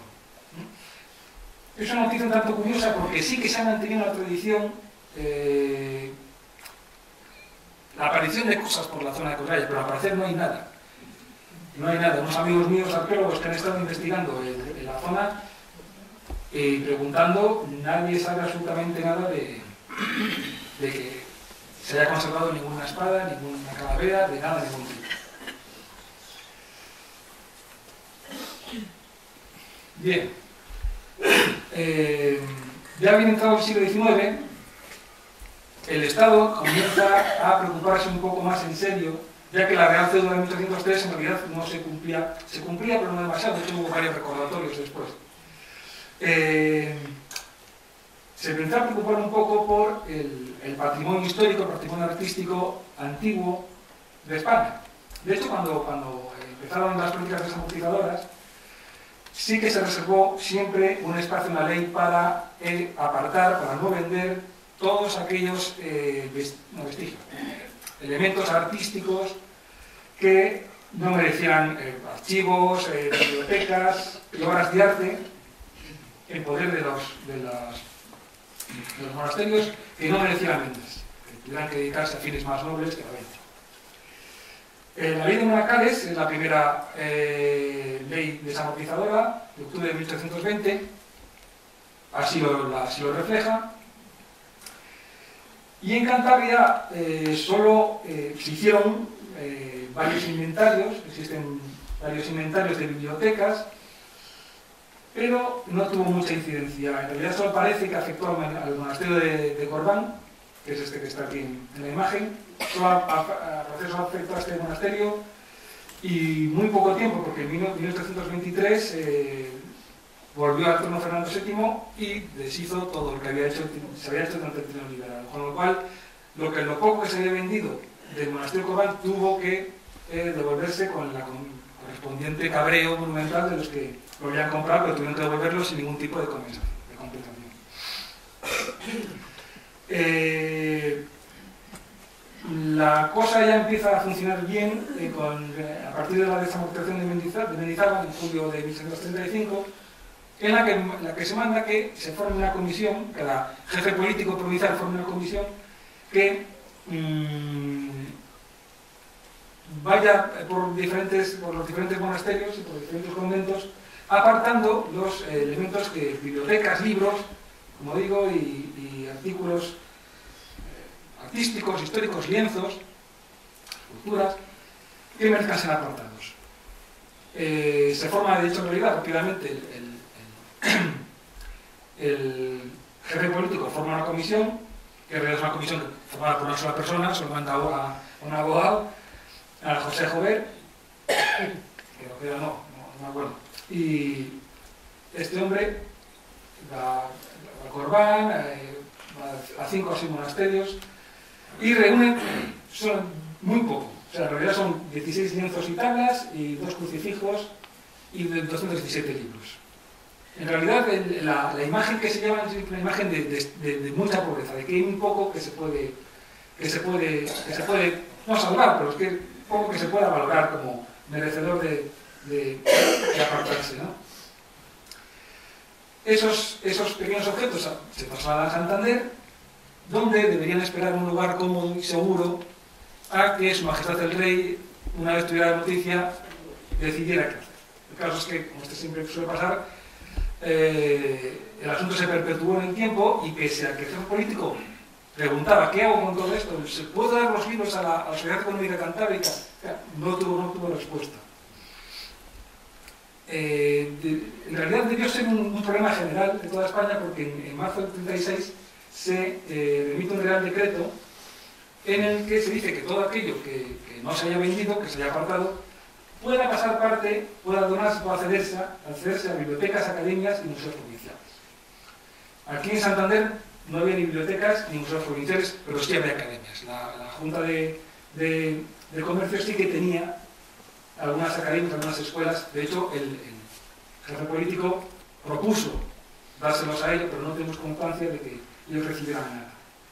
Es una noticia un tanto curiosa porque sí que se ha mantenido la tradición, eh, la aparición de cosas por la zona de Cosgaya, pero al parecer no hay nada. No hay nada. Unos amigos míos arqueólogos que han estado investigando en, en la zona y preguntando, nadie sabe absolutamente nada de, de que se haya conservado ninguna espada, ninguna calavera, de nada, de ningún tipo. Bien. Eh, ya bien entrado el siglo diecinueve, el Estado comienza a preocuparse un poco más en serio, ya que la Real Cédula de mil ochocientos tres en realidad no se cumplía, se cumplía pero no demasiado, de hecho hubo varios recordatorios después. Eh, se empezó a preocupar un poco por el, el patrimonio histórico, el patrimonio artístico antiguo de España. De hecho, cuando, cuando empezaron las políticas desamortizadoras, sí que se reservó siempre un espacio en la ley para eh, apartar, para no vender todos aquellos eh, vest no, vestigios, elementos artísticos que no merecían eh, archivos, eh, bibliotecas y obras de arte en poder de los, de, las, de los monasterios que no merecían ventas, que tuvieran que dedicarse a fines más nobles que la venta. Eh, la ley de Monacales es la primera eh, ley desamortizadora de octubre de mil ochocientos veinte, así lo, así lo refleja. Y en Cantabria eh, solo eh, se hicieron eh, varios inventarios, existen varios inventarios de bibliotecas, pero no tuvo mucha incidencia. En realidad solo parece que afectó al, al monasterio de, de Corbán, que es este que está aquí en, en la imagen. Solo a, a, a proceso afectó a este monasterio y muy poco tiempo, porque en mil ochocientos veintitrés eh, volvió al trono Fernando séptimo y deshizo todo lo que había hecho, se había hecho durante el trino liberal. Con lo cual, lo, que, lo poco que se había vendido del monasterio de Corbán tuvo que eh, devolverse con la con, correspondiente cabreo monumental de los que lo habían comprado, pero tuvieron que devolverlo sin ningún tipo de compensación. De compensación. Eh, la cosa ya empieza a funcionar bien eh, con, eh, a partir de la desamortización de Mendizábal, de Mendizábal en julio de mil setecientos treinta y cinco, en la que, en la que se manda que se forme una comisión, que la jefe político provincial forme una comisión que mmm, vaya por, diferentes, por los diferentes monasterios y por diferentes conventos, apartando los eh, elementos que bibliotecas, libros, como digo, y, y artículos eh, artísticos, históricos, lienzos, esculturas, que merezcan ser apartados. Eh, se forma, de hecho, en realidad, rápidamente, el, el, el jefe político forma una comisión, que en realidad es una comisión formada por una sola persona, solo manda a un abogado, a José Jover, que no, no, no me acuerdo. Y este hombre va a Corbán, eh, va a cinco o seis monasterios y reúne, son muy poco, o sea, en realidad son dieciséis lienzos y tablas y dos crucifijos y doscientos diecisiete libros. En realidad el, la, la imagen que se lleva es una imagen de, de, de, de mucha pobreza, de que hay muy poco que se puede, que se puede, que se puede no salvar, pero es que poco que se pueda valorar como merecedor de, de, de apartarse, ¿no? Esos, esos pequeños objetos se trasladan a Santander, donde deberían esperar un lugar cómodo y seguro a que Su Majestad el Rey, una vez tuviera la noticia, decidiera qué hacer. El caso es que, como este siempre suele pasar, eh, el asunto se perpetuó en el tiempo y pese a que el jefe político preguntaba, ¿qué hago con todo esto? ¿Se puede dar los libros a la, a la Sociedad Económica Cantábrica? No tuvo, no tuvo respuesta. Eh, de, en realidad debió ser un, un problema general de toda España, porque en, en marzo del treinta y seis se eh, remite un Real Decreto en el que se dice que todo aquello que, que no se haya vendido, que se haya apartado, pueda pasar parte, pueda donarse, pueda accederse, accederse a bibliotecas, academias y museos provinciales. Aquí en Santander no había ni bibliotecas ni museos provinciales, pero sí había academias. La, la Junta de, de, de Comercio sí que tenía algunas academias, algunas escuelas. De hecho, el, el jefe político propuso dárselos a ellos, pero no tenemos constancia de que ellos recibieran nada.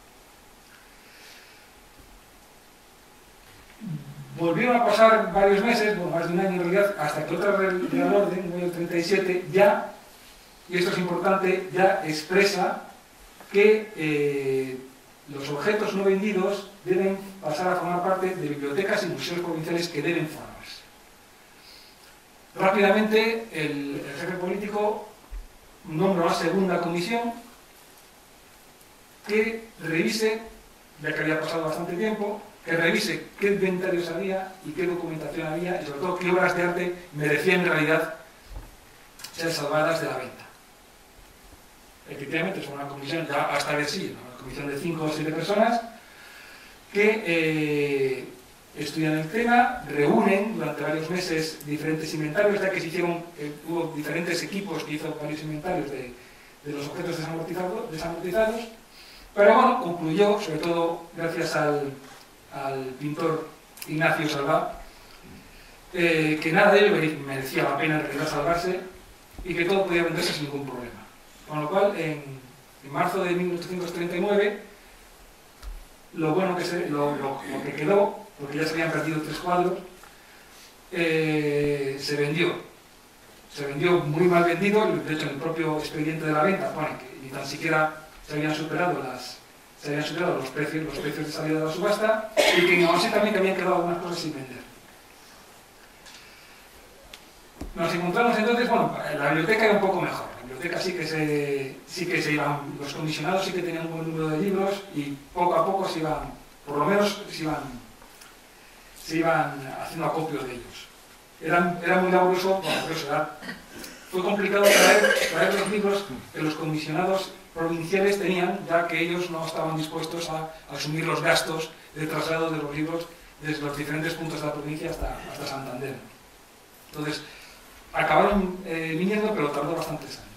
Volvieron a pasar varios meses, bueno, más de un año en realidad, hasta que otra Real Orden, en el treinta y siete, ya, y esto es importante, ya expresa que eh, los objetos no vendidos deben pasar a formar parte de bibliotecas y museos provinciales que deben formarse. Rápidamente, el, el jefe político nombra una segunda comisión que revise, ya que había pasado bastante tiempo, que revise qué inventarios había y qué documentación había y sobre todo qué obras de arte merecían en realidad ser salvadas de la venta. Efectivamente, es una comisión ya hasta de sí, una comisión de cinco o siete personas que eh, estudian el tema, reúnen durante varios meses diferentes inventarios, ya que se hicieron, eh, hubo diferentes equipos que hizo varios inventarios de, de los objetos desamortizados, desamortizados, pero bueno, concluyó, sobre todo gracias al, al pintor Ignacio Salvá, eh, que nada de ello merecía la pena en realidad salvarse y que todo podía venderse sin ningún problema. Con lo cual, en, en marzo de mil ochocientos treinta y nueve, lo bueno que, se, lo, lo, lo que quedó, porque ya se habían perdido tres cuadros, eh, se vendió. Se vendió muy mal vendido, de hecho en el propio expediente de la venta pone que ni tan siquiera se habían superado, las, se habían superado los, precios, los precios de salida de la subasta y que aún así también que habían quedado algunas cosas sin vender. Nos encontramos entonces, bueno, la biblioteca era un poco mejor. La biblioteca sí que se, sí que se iban, los comisionados sí que tenían un buen número de libros y poco a poco se iban, por lo menos se iban, se iban haciendo acopio de ellos. Era, era muy laborioso, bueno, pero era, fue complicado traer, traer los libros que los comisionados provinciales tenían, ya que ellos no estaban dispuestos a, a asumir los gastos de traslado de los libros desde los diferentes puntos de la provincia hasta, hasta Santander. Entonces, acabaron eh, viniendo, pero tardó bastantes años.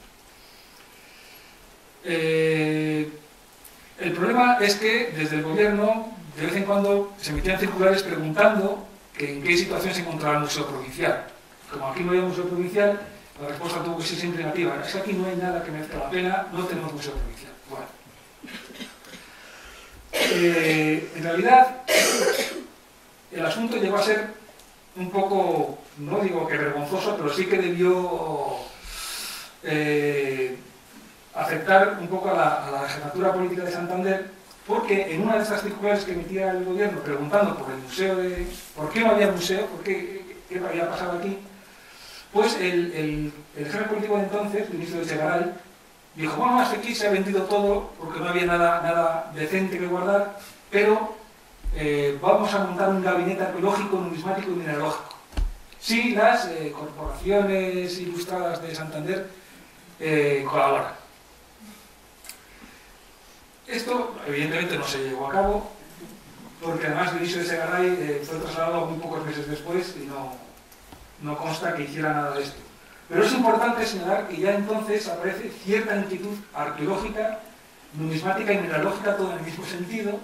Eh, el problema es que desde el gobierno de vez en cuando se emitían circulares preguntando que en qué situación se encontraba el museo provincial. Como aquí no había museo provincial, la respuesta tuvo que ser siempre negativa. Es que aquí no hay nada que merezca la pena, no tenemos museo provincial. Bueno. Eh, en realidad, el asunto llegó a ser un poco, no digo que vergonzoso, pero sí que debió eh, afectar un poco a la, a la jefatura política de Santander, porque en una de estas circulares que emitía el gobierno preguntando por el museo de... ¿por qué no había museo? ¿Por qué, qué había pasado aquí? Pues el, el, el jefe político de entonces, el ministro de Segaray, dijo, bueno, hasta aquí se ha vendido todo porque no había nada, nada decente que guardar, pero eh, vamos a montar un gabinete arqueológico, numismático y mineralógico. Sí, las eh, corporaciones ilustradas de Santander eh, colaboran. Esto, evidentemente, no se llevó a cabo, porque además el ministro de Segaray eh, fue trasladado muy pocos meses después y no, no consta que hiciera nada de esto. Pero es importante señalar que ya entonces aparece cierta inquietud arqueológica, numismática y mineralógica, todo en el mismo sentido,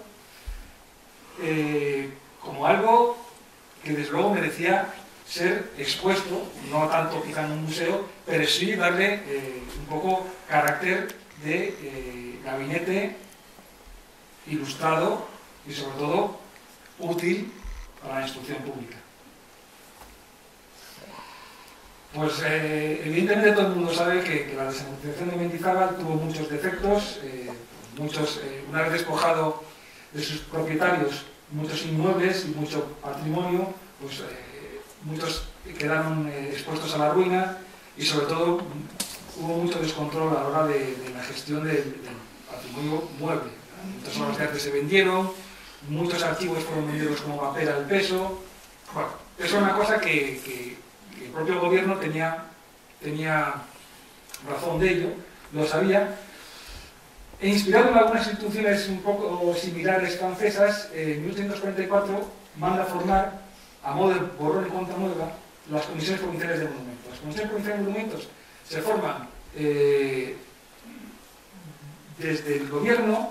eh, como algo que desde luego merecía ser expuesto, no tanto quizá en un museo, pero sí darle eh, un poco carácter de eh, gabinete ilustrado y sobre todo útil para la instrucción pública. Pues eh, evidentemente todo el mundo sabe que, que la desamortización de Mendizábal tuvo muchos defectos, eh, muchos, eh, una vez despojado de sus propietarios muchos inmuebles y mucho patrimonio, pues eh, muchos quedaron eh, expuestos a la ruina y sobre todo hubo mucho descontrol a la hora de, de la gestión del, del patrimonio mueble, muchas obras de arte se vendieron, muchos archivos fueron vendidos como papel al peso. Bueno, eso es una cosa que, que, que el propio gobierno tenía, tenía razón de ello, lo sabía, e inspirado en algunas instituciones un poco similares francesas, en mil ochocientos cuarenta y cuatro manda formar, a modo de borrón y cuenta nueva, las comisiones provinciales de monumentos. Las comisiones provinciales de monumentos se forman eh, desde el gobierno,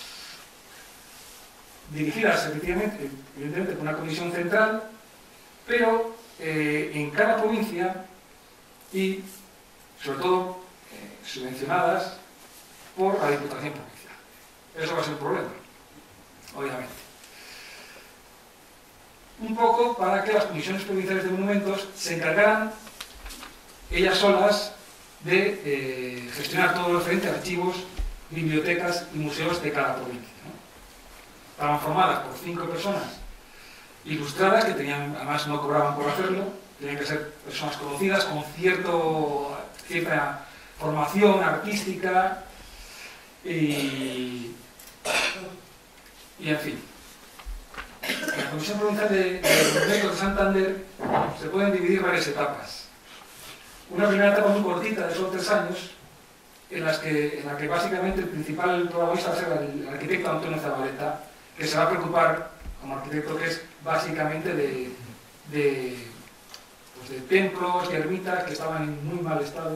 dirigidas efectivamente, evidentemente, por una comisión central, pero eh, en cada provincia y, sobre todo, eh, subvencionadas por la Diputación Provincial. Eso va a ser el problema, obviamente. Un poco para que las comisiones provinciales de monumentos se encargaran ellas solas de eh, gestionar todo lo referente a archivos, bibliotecas y museos de cada provincia, ¿no? Estaban formadas por cinco personas ilustradas, que tenían, además no cobraban por hacerlo, tenían que ser personas conocidas, con cierto, cierta formación artística y, y en fin. En la Comisión Provincial de, de Monumentos de Santander se pueden dividir varias etapas. Una primera etapa muy cortita, de solo tres años, en, las que, en la que básicamente el principal protagonista va a ser el arquitecto Antonio Zabaleta, que se va a preocupar, como arquitecto que es, básicamente de, de, pues de templos y ermitas que estaban en muy mal estado,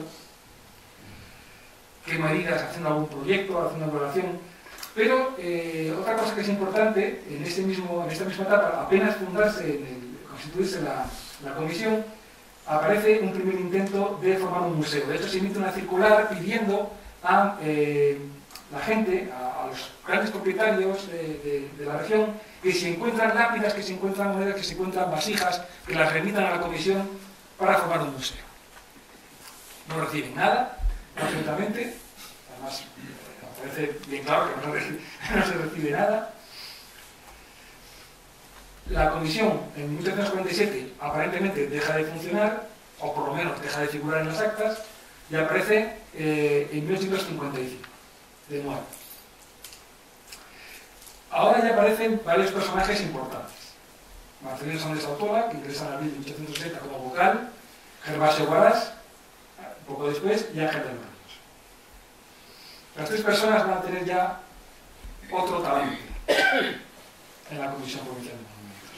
qué medidas, haciendo algún proyecto, haciendo una evaluación. Pero eh, otra cosa que es importante, en, este mismo, en esta misma etapa, apenas fundarse, en el, constituirse la, la comisión, aparece un primer intento de formar un museo. De hecho, se emite una circular pidiendo a eh, la gente, a, a los grandes propietarios de, de, de la región, que si encuentran lápidas, que si encuentran monedas, que si encuentran vasijas, que las remitan a la comisión para formar un museo. No reciben nada, absolutamente, además parece bien claro que no se, recibe, no se recibe nada. La comisión en mil ochocientos cuarenta y siete aparentemente deja de funcionar, o por lo menos deja de figurar en las actas, y aparece eh, en mil ochocientos cincuenta y cinco, de nuevo. Ahora ya aparecen varios personajes importantes. Marcelino Sánchez Autola, que ingresa en abril de mil ochocientos sesenta como vocal, Gervasio Guarás, un poco después, y Ángel de los Ríos. Las tres personas van a tener ya otro talento en la Comisión Provincial de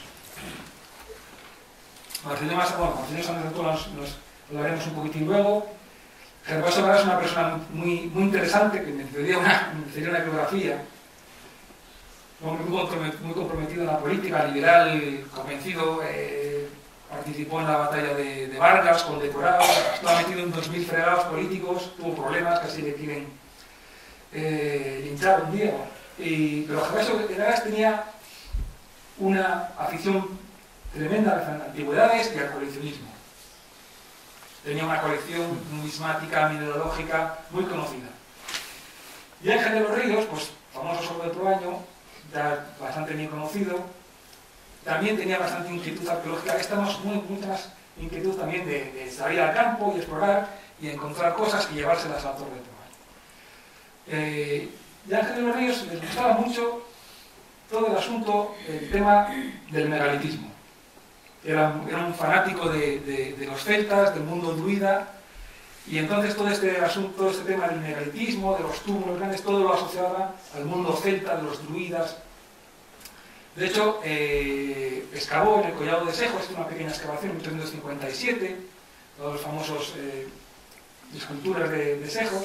Monumentos. Marcelino, bueno, Marcelino Sánchez Autola nos, nos lo veremos un poquitín luego. Gervasio Guarás es una persona muy, muy interesante, que me cedió una, una biografía. Un hombre muy comprometido en la política, liberal, convencido, eh, participó en la batalla de, de Vargas, condecorado, estaba metido en dos mil fregados políticos, tuvo problemas, casi le quieren eh, linchar un día. Y, pero Gervasio Guarás tenía una afición tremenda a las antigüedades y al coleccionismo. Tenía una colección numismática, mineralógica, muy conocida. Y Ángel de los Ríos, pues famoso sobre el Proaño, ya bastante bien conocido, también tenía bastante inquietud arqueológica. Estamos muy, mucha más inquietud también de, de salir al campo y explorar y encontrar cosas y llevárselas a la Torre de Proaño. Eh, y a Ángel de los Ríos les gustaba mucho todo el asunto, el tema del megalitismo. Era, era un fanático de, de, de los celtas, del mundo druida, y entonces todo este asunto, todo este tema del megalitismo, de los túmulos grandes, todo lo asociaba al mundo celta, de los druidas. De hecho, eh, excavó en el Collado de Sejos, una pequeña excavación en mil ochocientos cincuenta y siete, todos los famosos eh, esculturas de, de Sejos.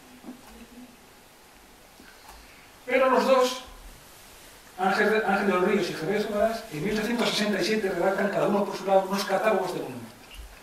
Pero los dos, Ángel, Ángel de los Ríos y Gervasio Guarás, en mil ochocientos sesenta y siete redactan cada uno por su lado unos catálogos de monumentos.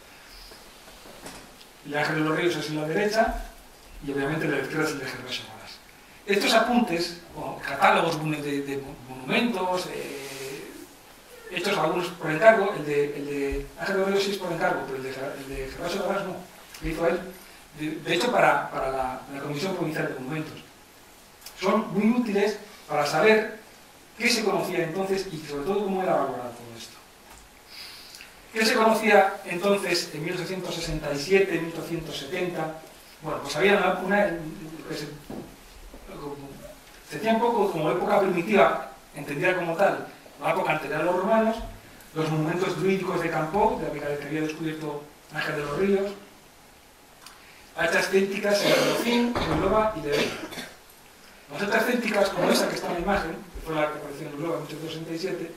El de Ángel de los Ríos es en la derecha y obviamente el de la izquierda es el de Gervasio Guarás. Estos apuntes, o catálogos de, de monumentos, eh, hechos algunos por encargo, el de, el de Ángel de los Ríos sí es por encargo, pero el de, el de Gervasio Guarás no, lo hizo él, de, de hecho para, para la, la Comisión Provincial de Monumentos. Son muy útiles para saber qué se conocía entonces y sobre todo cómo era valorado todo esto. ¿Qué se conocía entonces en mil ochocientos sesenta y siete, mil ochocientos setenta? Bueno, pues había una, una Se hacía un poco como época primitiva, entendida como tal, la época anterior a los romanos, los monumentos druídicos de Campó, de la que había descubierto Ángel de los Ríos, hachas célticas en Rocín, en Ulloa y de Vega. Las hachas célticas, como esa que está en la imagen, que fue la que apareció en Ulloa en mil ochocientos sesenta y siete,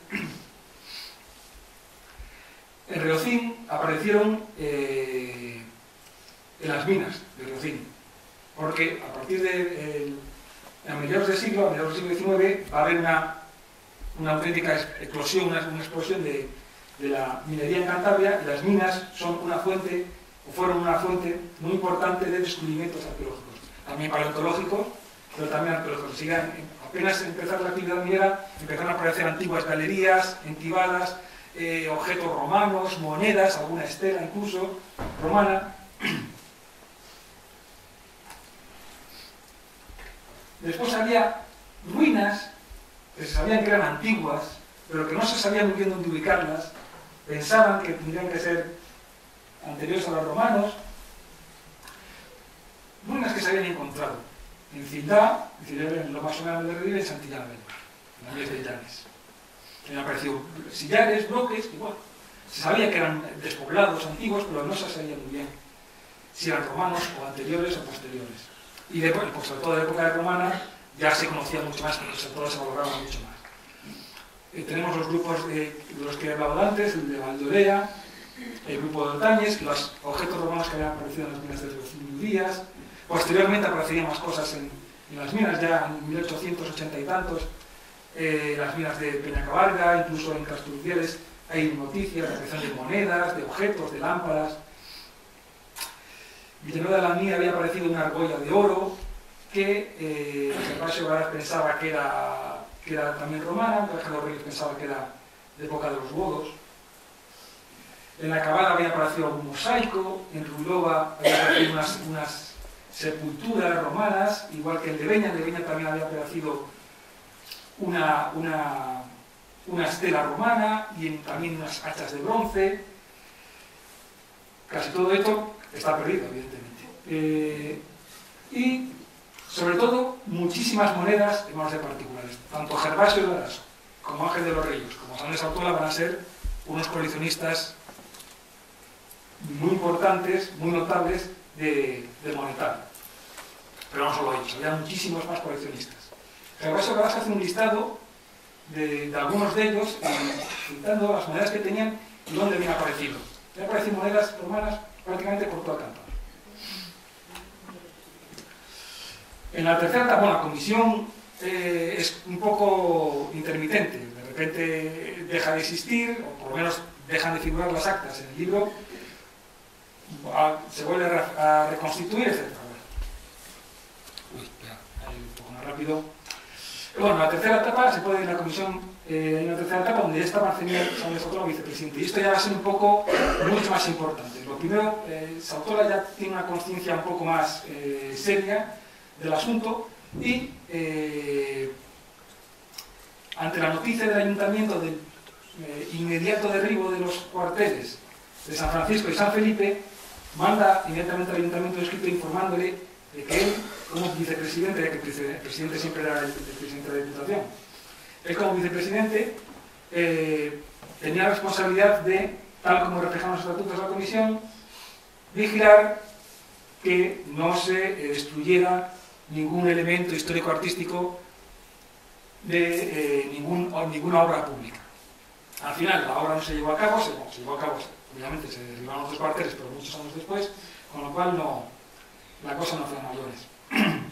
en Riocín aparecieron eh, en las minas de Riocín, porque a partir de eh, a mediados del siglo, a mediados del siglo diecinueve, va a haber una, una auténtica explosión, una, una explosión de, de la minería en Cantabria, y las minas son una fuente, o fueron una fuente muy importante de descubrimientos arqueológicos, también paleontológicos, pero también arqueológicos. Si apenas empezar la actividad minera, empezaron a aparecer antiguas galerías, entibadas, eh, objetos romanos, monedas, alguna estela incluso romana. Después había ruinas que se sabían que eran antiguas, pero que no se sabía muy bien dónde ubicarlas. Pensaban que tendrían que ser anteriores a los romanos. Ruinas que se habían encontrado en Cildá, en lo más grande de Redil, en Santillán, en la Mies de Llanes. Habían aparecido sillares, bloques, y bueno, se sabía que eran despoblados antiguos, pero no se sabía muy bien si eran romanos o anteriores o posteriores. Y después, pues sobre todo de la época romana, ya se conocía mucho más, porque sobre todo se valoraba mucho más. Eh, tenemos los grupos de, de los que he hablado antes, el de Valdorea, el grupo de Ortañez, los objetos romanos que habían aparecido en las minas de los Díaz. Posteriormente aparecerían más cosas en, en las minas, ya en mil ochocientos ochenta y tantos, eh, las minas de Peñacabarga, incluso en Casturcieles hay noticias de aparición de monedas, de objetos, de lámparas. Villanueva de la Mina había aparecido una argolla de oro que eh, Gervasio Garaz pensaba que era, que era también romana, Ángel de los Ríos pensaba que era de época de los godos. En la Cabada había aparecido algún mosaico, en Ruilova había aparecido unas, unas sepulturas romanas, igual que en Debeña. En Debeña también había aparecido una, una, una estela romana y en, también unas hachas de bronce. Casi todo esto está perdido, evidentemente. Eh, y, sobre todo, muchísimas monedas en manos de particulares. Tanto Gervasio de Araso, como Ángel de los Ríos, como San Luis Autola van a ser unos coleccionistas muy importantes, muy notables de, de monetario. Pero no solo ellos, había muchísimos más coleccionistas. Gervasio Garaz hace un listado de, de algunos de ellos, citando las monedas que tenían y dónde habían aparecido. Ya aparecen monedas romanas prácticamente por toda Cantabria. En la tercera etapa, bueno, la comisión eh, es un poco intermitente. De repente deja de existir, o por lo menos dejan de figurar las actas en el libro, a, se vuelve a, a reconstituir, etcétera. Uy, espera, ahí un poco más rápido. Bueno, la tercera etapa se puede ir en la comisión, eh, hay una tercera etapa donde ya está Marcelino Sánchez Sautola vicepresidente, y esto ya va a ser un poco mucho más importante. Lo primero, eh, Sautola ya tiene una conciencia un poco más eh, seria del asunto y eh, ante la noticia del ayuntamiento del eh, inmediato derribo de los cuarteles de San Francisco y San Felipe, manda inmediatamente al ayuntamiento un escrito informándole de que él, como vicepresidente, ya que el presidente siempre era el, el presidente de la Diputación, él como vicepresidente eh, tenía la responsabilidad de, tal como reflejan los estatutos de la comisión, vigilar que no se eh, destruyera ningún elemento histórico-artístico de eh, ningún, o ninguna obra pública. Al final la obra no se llevó a cabo, se, bueno, se llevó a cabo, obviamente se derribaron los dos cuarteles, pero muchos años después, con lo cual no, la cosa no fue a mayores.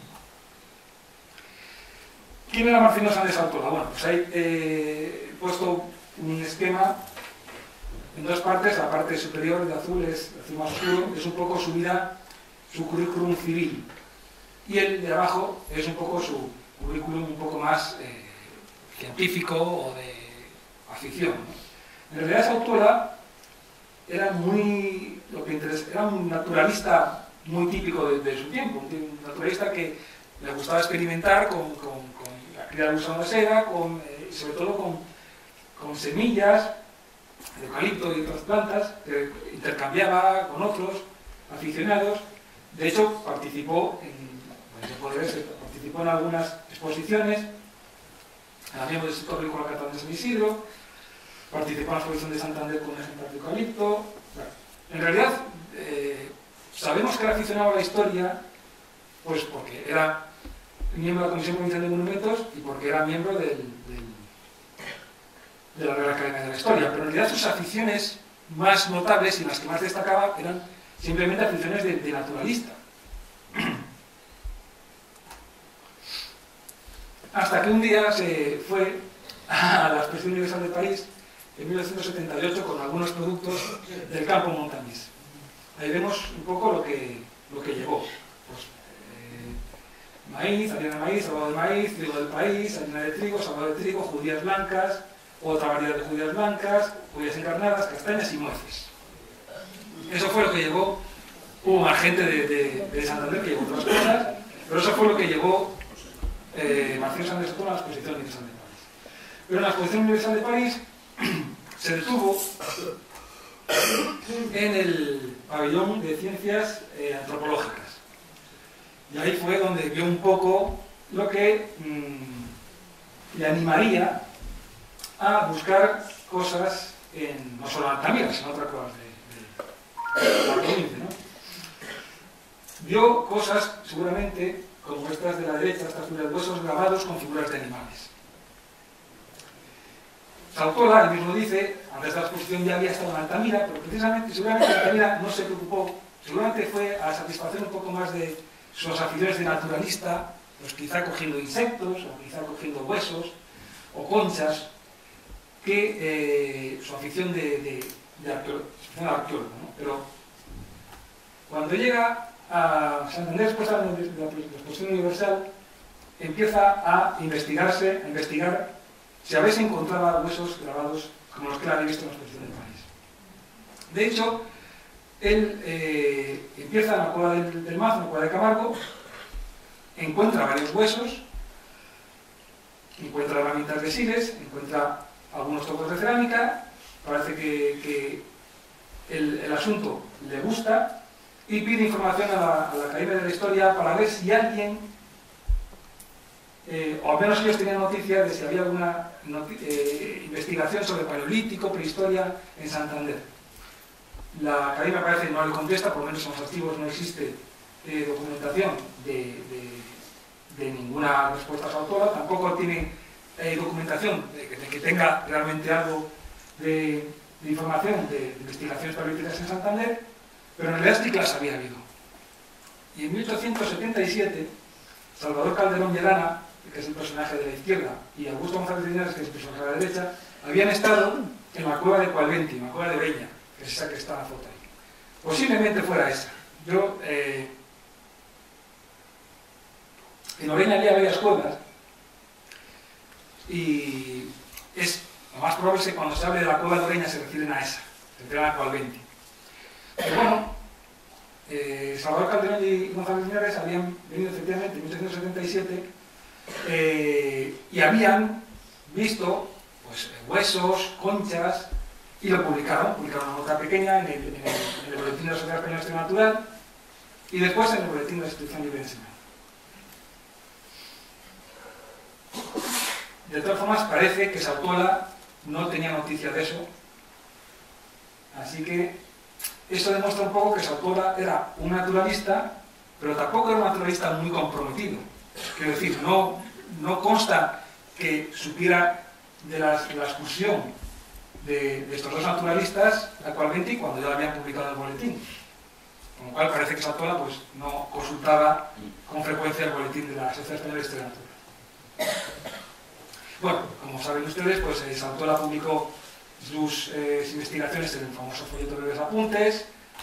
¿Quién era Marcelino Sánchez Sautola? Bueno, pues ahí eh, he puesto un esquema en dos partes. La parte superior de azul es azul más oscuro, es un poco su vida, su currículum civil, y el de abajo es un poco su currículum un poco más eh, científico o de afición, ¿no? En realidad Sautola era muy, lo que interesa, era un naturalista muy típico de, de su tiempo, un naturalista que le gustaba experimentar con, con, con la cría de gusano de seda, con, eh, sobre todo con, con semillas de eucalipto y otras plantas, que intercambiaba con otros aficionados. De hecho, participó en, participó participó en algunas exposiciones, era miembro del sector agrícola catalán de San Isidro, participó en la exposición de Santander con un ejemplar de eucalipto. Bueno, en realidad, eh, sabemos que era aficionado a la historia, pues porque era miembro de la Comisión Provincial de Monumentos y porque era miembro del, del, de la Real Academia de la Historia, pero en realidad sus aficiones más notables y las que más destacaba eran simplemente aficiones de, de naturalista. Hasta que un día se fue a la Exposición Universal de París en mil novecientos setenta y ocho con algunos productos del campo montañés. Ahí vemos un poco lo que, lo que llevó. Pues, eh, maíz, harina de maíz, salvado de maíz, trigo del país, harina de trigo, salvado de trigo, judías blancas, otra variedad de judías blancas, judías encarnadas, castañas y nueces. Eso fue lo que llevó. Hubo más gente de, de, de Santander que llevó otras cosas, pero eso fue lo que llevó eh, Marcelo Sánchez Soto a la Exposición Universal de París. Pero en la Exposición Universal de París se detuvo en el pabellón de ciencias eh, antropológicas. Y ahí fue donde vio un poco lo que mmm, le animaría a buscar cosas en, no solo en Altamira, sino en otras cosas de, de, de la provincia, ¿no? Vio cosas, seguramente, como estas de la derecha, estas figuras de huesos grabados con figuras de animales. Sautola, él mismo dice, antes de la exposición ya había estado en Altamira, pero precisamente, seguramente Altamira no se preocupó, seguramente fue a satisfacer un poco más de sus aficiones de naturalista, pues quizá cogiendo insectos, o quizá cogiendo huesos, o conchas, que eh, su afición de, de, de arqueólogo, arqueólogo, ¿no? Pero cuando llega a Santander, después de la, de la Exposición Universal, empieza a investigarse, a investigar si a veces encontraba huesos grabados como los que él había visto en la Exposición de París. De hecho, él eh, empieza en la cueva del, del Mazo, en la cueva de Camargo, encuentra varios huesos, encuentra herramientas de siles, encuentra algunos trozos de cerámica, parece que, que el, el asunto le gusta y pide información a la, a la Academia de la Historia para ver si alguien, eh, o al menos ellos tenían noticia de si había alguna eh, investigación sobre paleolítico, prehistoria en Santander. La Academia parece que no le contesta, por lo menos en los archivos no existe eh, documentación de, de, de ninguna respuesta a su autora, tampoco tiene eh, documentación de, de que tenga realmente algo de, de información de, de investigaciones paleolíticas en Santander, pero en realidad sí que las había habido. Y en mil ochocientos setenta y siete, Salvador Calderón Llerana, que es el personaje de la izquierda, y Augusto González de Linares, que es el personaje de la derecha, habían estado en la cueva de Coalventi, en la cueva de Beña, que es esa que está en la foto ahí. Posiblemente fuera esa. Yo, eh, en Oreña había varias cuevas, y es lo más probable es que cuando se hable de la cueva de Oreña se refieren a esa, se refieren a Coalventi. Pero bueno, eh, Salvador Calderón y González Linares habían venido efectivamente en mil ochocientos setenta y siete eh, y habían visto pues, huesos, conchas, y lo publicaron, publicaron una nota pequeña en el, en el, en el Boletín de la Sociedad Española de Historia Natural y después en el Boletín de la Institución Libre de Enseñanza. De todas formas, parece que Sautola no tenía noticia de eso, así que eso demuestra un poco que Sautola era un naturalista, pero tampoco era un naturalista muy comprometido. Quiero decir, no, no consta que supiera de, las, de la excursión de, de estos dos naturalistas actualmente cuando ya lo habían publicado en el boletín. Con lo cual parece que Sautola pues, no consultaba con frecuencia el boletín de la Sociedad Española de Historia Natural. Bueno, como saben ustedes, pues eh, Sautola publicó sus eh, investigaciones en el famoso folleto de Breves Apuntes,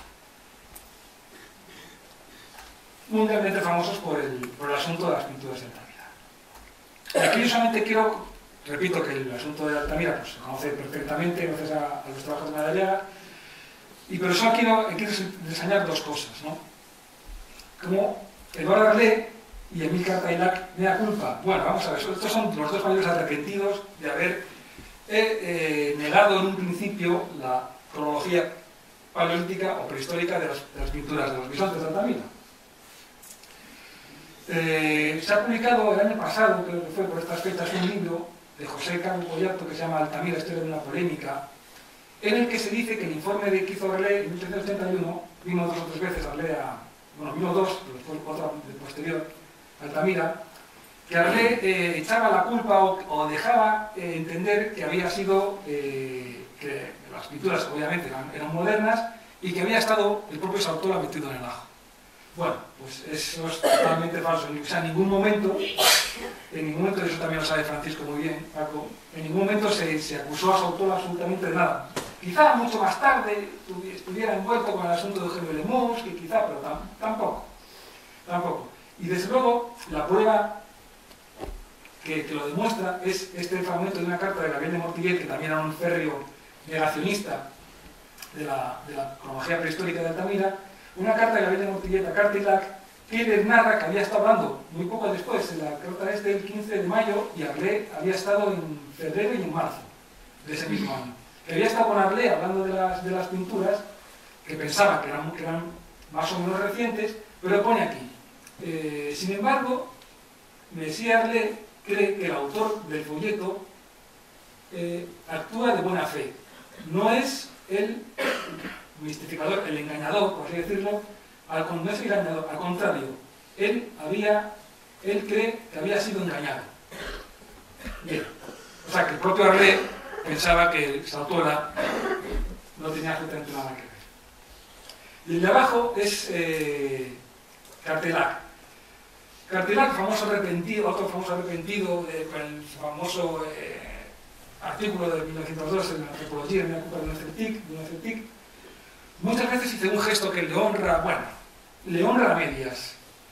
mundialmente famosos por el, por el asunto de las pinturas de Altamira. Aquí yo solamente quiero, repito que el asunto de Altamira pues, se conoce perfectamente gracias a, a los trabajos de Madariaga, y pero solo quiero, quiero reseñar dos cosas, ¿no? Como Eduardo Arlé y Emilcar Tailac, mea culpa. Bueno, vamos a ver, estos son los dos mayores arrepentidos de haber He eh, negado en un principio la cronología paleolítica o prehistórica de las, de las pinturas de los bisontes de Altamira. Eh, se ha publicado el año pasado, creo que fue por estas fechas, un libro de José Carlos Boyarto que se llama Altamira, historia de una polémica, en el que se dice que el informe de que hizo Arlé en mil ochocientos ochenta y uno, vino dos o tres veces Arlé a... bueno, vino dos, pero después otra de posterior, Altamira, que Arlé eh, echaba la culpa o, o dejaba eh, entender que había sido, eh, que las pinturas obviamente eran, eran modernas y que había estado el propio Saotola metido en el ajo. Bueno, pues eso es totalmente falso. O sea, en ningún momento, en ningún momento, eso también lo sabe Francisco muy bien, Paco, en ningún momento se, se acusó a Saotola absolutamente de nada. Quizá mucho más tarde estuviera envuelto con el asunto de Eugenio Lemus, que quizá, pero tam, tampoco, tampoco. Y desde luego, la prueba que, que lo demuestra es este fragmento de una carta de Gabriel de Mortillet, que también era un férreo negacionista de la, de la cronología prehistórica de Altamira, una carta de Gabriel de Mortillet a Cartilac, que les narra que había estado hablando muy poco después, en la carta este el quince de mayo, y Arlé había estado en febrero y en marzo de ese mismo año. Que había estado con Arlé hablando de las, de las pinturas, que pensaba que eran, que eran más o menos recientes, pero pone aquí. Eh, sin embargo, Messier Arlé cree que el autor del folleto eh, actúa de buena fe. No es el mistificador, el engañador, por así decirlo, al, no es el engañador, al contrario, él había, él cree que había sido engañado. Bien, o sea que el propio Arlé pensaba que Saotola no tenía absolutamente nada que ver. Y el de abajo es eh, Cartilac. Cartilac, famoso arrepentido, otro famoso arrepentido, eh, con el famoso eh, artículo de mil novecientos dos en la antropología, en la culpa de un esceptic, de un esceptic, muchas veces hice un gesto que le honra, bueno, le honra a medias,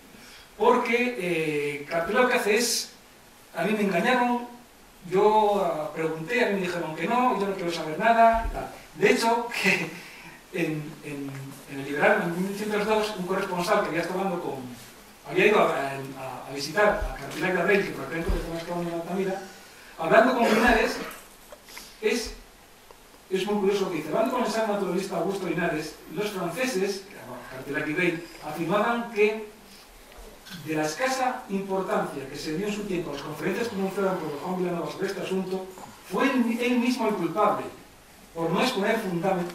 porque eh, Cartilac lo que hace es, a mí me engañaron, yo uh, pregunté, a mí me dijeron que no, yo no quiero saber nada, y tal. De hecho, que en, en, en el Liberal, en mil novecientos dos, un corresponsal que había estado hablando con, había ido a, a, a visitar a Cartilac de Arrel, que por ejemplo estaba escapando en Altamira, hablando con Linares, es, es muy curioso lo que dice. Hablando con el sabio naturalista Augusto Linares, los franceses, Cartilac y Rey, afirmaban que de la escasa importancia que se dio en su tiempo a las conferencias que anunciaron por Juan Vilanova sobre este asunto, fue él, él mismo el culpable, por no exponer, fundament,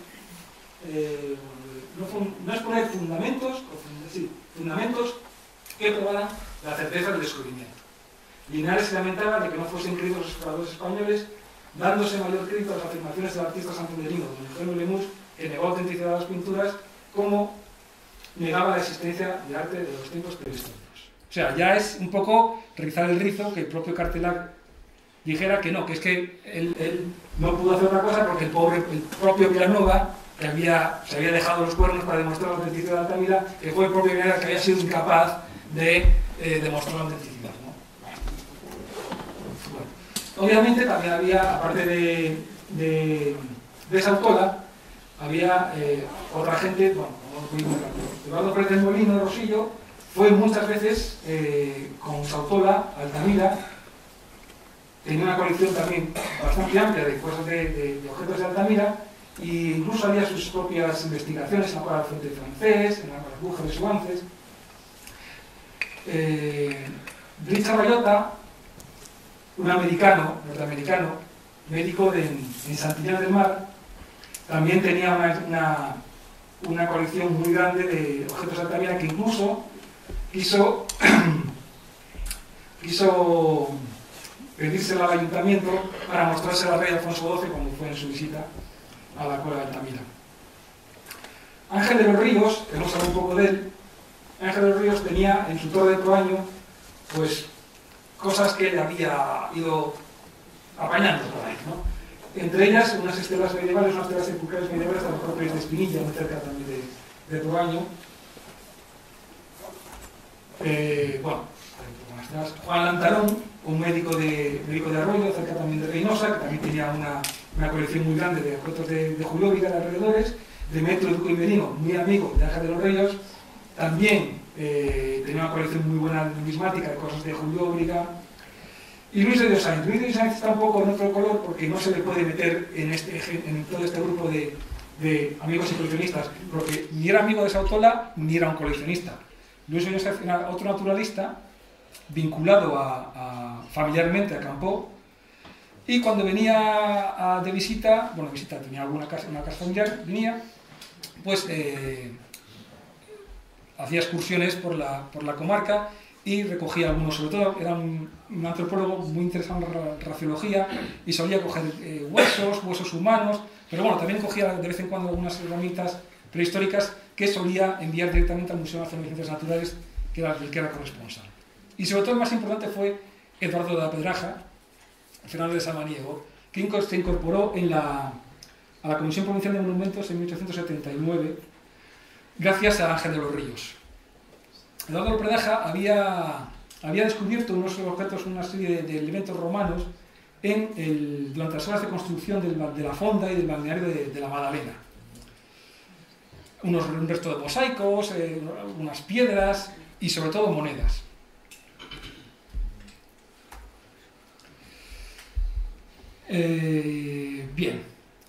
eh, no, fun, no exponer fundamentos, o fund, sí, fundamentos que probaran la certeza del descubrimiento. Linares se lamentaba de que no fuesen creídos los exploradores españoles, dándose mayor crédito a las afirmaciones del artista santanderino, don Eugenio Lemus, que negó la autenticidad de las pinturas, como negaba la existencia de arte de los tiempos prehistóricos. O sea, ya es un poco rizar el rizo que el propio Cartilac dijera que no, que es que él, él no pudo hacer otra cosa porque el, pobre, el propio Vilanova, que había, se había dejado los cuernos para demostrar la autenticidad de Altamira, que fue el propio Vilanova que había sido incapaz de eh, demostrar la autenticidad, ¿no? Bueno, obviamente también había, aparte de, de, de Saotola, había eh, otra gente, bueno, muy muy rápido. Eduardo Pérez del Molino de Rosillo fue muchas veces eh, con Saotola, Altamira, tenía una colección también bastante amplia de cosas de, de, de objetos de Altamira, e incluso había sus propias investigaciones en la Cueva del Frente Francés, en las burjas de Suances. Eh, Richard Bayota, un americano, norteamericano, médico de, en Santillana del Mar, también tenía una, una, una colección muy grande de objetos de Altamira que incluso quiso, quiso pedírsela al ayuntamiento para mostrársela al rey Alfonso doce cuando fue en su visita a la Cueva de Altamira. Ángel de los Ríos, que hemos hablado un poco de él, Ángel de los Ríos tenía en su torre de Proaño pues cosas que él había ido apañando por ahí, ¿no? Entre ellas unas estelas medievales, unas estelas sepulcrales medievales tan propias de Espinilla, muy cerca también de, de Proaño. Eh, bueno, Juan Lantarón, un médico de, médico de Arroyo, cerca también de Reynosa, que también tenía una, una colección muy grande de objetos de, de Julióbriga de alrededores. Demetrio Duco y Merino, muy amigo de Ángel de los Ríos, también eh, tenía una colección muy buena de numismática de cosas de Julióbriga. Y Luis de Dios Sáenz. Luis de Dios Sáenz está un poco en otro color porque no se le puede meter en, este, en todo este grupo de, de amigos y coleccionistas, porque ni era amigo de Saotola ni era un coleccionista. Luis de Dios Sáenz era otro naturalista vinculado a, a, familiarmente a Campoo, y cuando venía a, de visita, bueno, visita, tenía alguna casa, una casa familiar, venía, pues eh, hacía excursiones por la, por la comarca y recogía algunos, sobre todo era un, un antropólogo muy interesado en la raciología y solía coger eh, huesos, huesos humanos, pero bueno, también cogía de vez en cuando algunas herramientas prehistóricas que solía enviar directamente al Museo Nacional de Ciencias Naturales, que era, del que era corresponsal. Y sobre todo el más importante fue Eduardo de la Pedraja, Fernando de Samaniego, que se incorporó en la, a la Comisión Provincial de Monumentos en mil ochocientos setenta y nueve, gracias a Ángel de los Ríos. Eduardo de la Pedraja había, había descubierto unos objetos, una serie de, de elementos romanos en el, durante las obras de construcción del, de la fonda y del balneario de, de la Madalena. Unos, un resto de mosaicos, eh, unas piedras y sobre todo monedas. Eh, bien.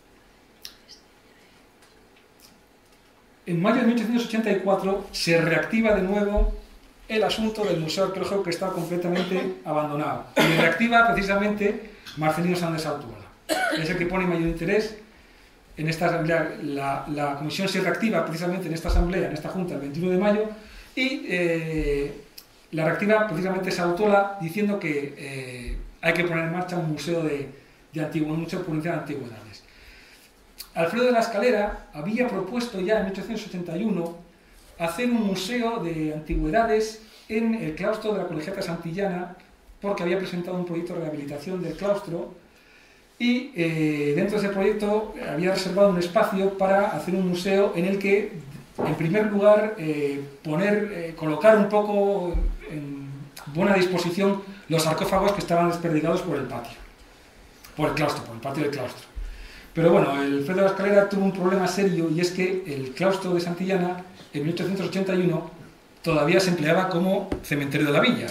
En mayo de mil ochocientos ochenta y cuatro se reactiva de nuevo el asunto del Museo Arqueológico, que estaba completamente abandonado. Y reactiva precisamente Marcelino Sández Autuola. Es el que pone mayor interés en esta asamblea. La, la comisión se reactiva precisamente en esta asamblea, en esta junta, el veintiuno de mayo, y eh, la reactiva precisamente Autuola diciendo que eh, hay que poner en marcha un museo de, de, antiguo, un museo provincial de antigüedades. Alfredo de la Escalera había propuesto ya en mil ochocientos ochenta y uno hacer un museo de antigüedades en el claustro de la Colegiata Santillana, porque había presentado un proyecto de rehabilitación del claustro y eh, dentro de ese proyecto había reservado un espacio para hacer un museo en el que, en primer lugar, eh, poner, eh, colocar un poco en buena disposición los sarcófagos que estaban desperdigados por el patio, por el claustro, por el patio del claustro. Pero bueno, el Alfredo de la Escalera tuvo un problema serio, y es que el claustro de Santillana en mil ochocientos ochenta y uno todavía se empleaba como cementerio de la villa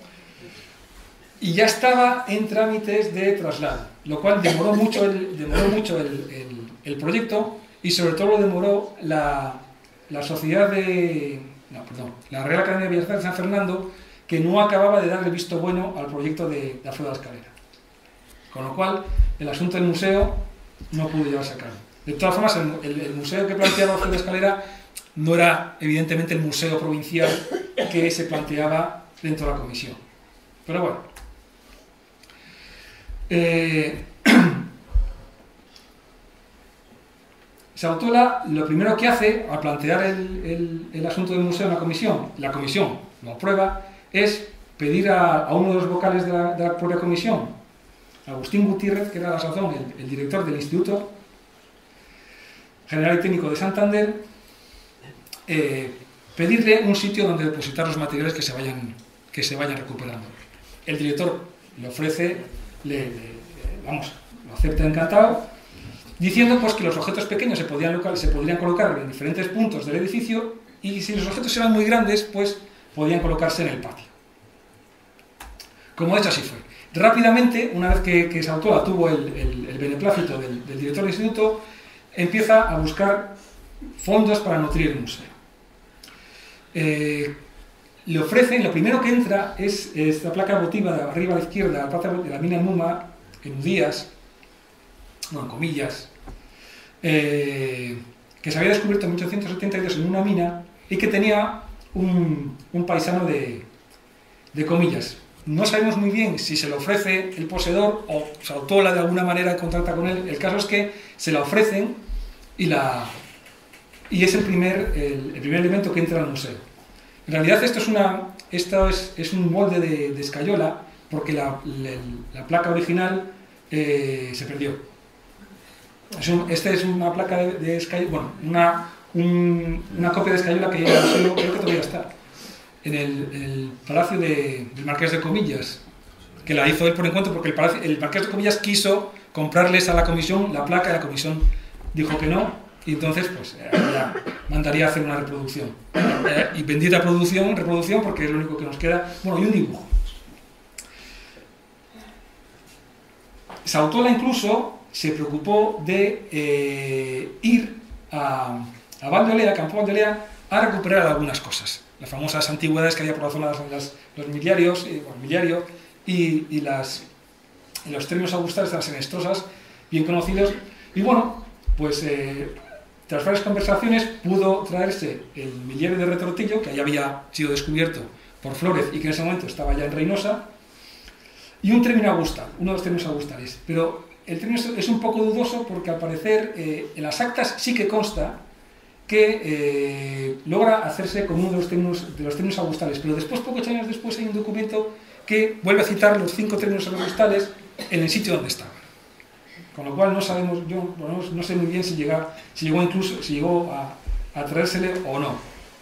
y ya estaba en trámites de traslado, lo cual demoró mucho el, demoró mucho el, el, el proyecto, y sobre todo lo demoró la, la sociedad de no, perdón, la Real Academia de Bellas Artes de San Fernando, que no acababa de darle visto bueno al proyecto de, de Alfredo de la Escalera, con lo cual el asunto del museo no pudo llevarse a cabo. De todas formas, el, el, el museo que planteaba Alfredo de la Escalera no era evidentemente el museo provincial que se planteaba dentro de la comisión. Pero bueno. Eh, Autuola lo primero que hace al plantear el, el, el asunto del museo en la comisión, la comisión lo aprueba, es pedir a, a uno de los vocales de la, de la propia comisión, Agustín Gutiérrez, que era a la sazón el, el director del Instituto General y Técnico de Santander, eh, pedirle un sitio donde depositar los materiales que se vayan, que se vayan recuperando. El director le ofrece, le, le, vamos, lo acepta encantado, diciendo pues que los objetos pequeños se, podían local, se podrían colocar en diferentes puntos del edificio, y si los objetos eran muy grandes, pues podían colocarse en el patio. Como de hecho así fue. Rápidamente, una vez que, que Autuola tuvo el, el, el beneplácito del, del director del instituto, empieza a buscar fondos para nutrir el museo. Eh, le ofrecen, lo primero que entra es esta placa votiva de arriba a la izquierda, la placa de la mina Numa, en Udías, bueno, en comillas, eh, que se había descubierto en mil ochocientos setenta y dos en una mina y que tenía un, un paisano de, de comillas. No sabemos muy bien si se lo ofrece el poseedor o Autuola de alguna manera contacta con él. El caso es que se la ofrecen y, la, y es el primer, el, el primer elemento que entra al museo. En realidad esto es, una, esto es, es un molde de, de escayola, porque la, la, la placa original eh, se perdió. Es un, esta es una placa de, de escayola, bueno, una, un, una copia de escayola que llega al museo, creo que todavía está, en el, el Palacio de, del Marqués de Comillas, que la hizo él por encuentro, porque el, Palacio, el Marqués de Comillas quiso comprarles a la comisión la placa, y la comisión dijo que no, y entonces pues ya mandaría a hacer una reproducción. Eh, y bendita producción, reproducción, porque es lo único que nos queda, bueno, y un dibujo. Autuola incluso se preocupó de eh, ir a, a Valdeolea, a Campo Valdeolea, a recuperar algunas cosas. las famosas antigüedades que había por la zona de las, los miliarios, eh, bueno, miliario, y, y, las, y los términos augustales de las senestrosas, bien conocidos. Y bueno, pues eh, tras varias conversaciones pudo traerse el miliario de Retortillo, que ya había sido descubierto por Flórez y que en ese momento estaba ya en Reynosa, y un término augustal, uno de los términos augustales. Pero el término es un poco dudoso porque al parecer eh, en las actas sí que consta que eh, logra hacerse con uno de los términos, de los términos augustales, pero después, pocos años después, hay un documento que vuelve a citar los cinco términos augustales en el sitio donde estaban. Con lo cual no sabemos, yo no, no sé muy bien si, llega, si llegó incluso si llegó a, a traérsele o no.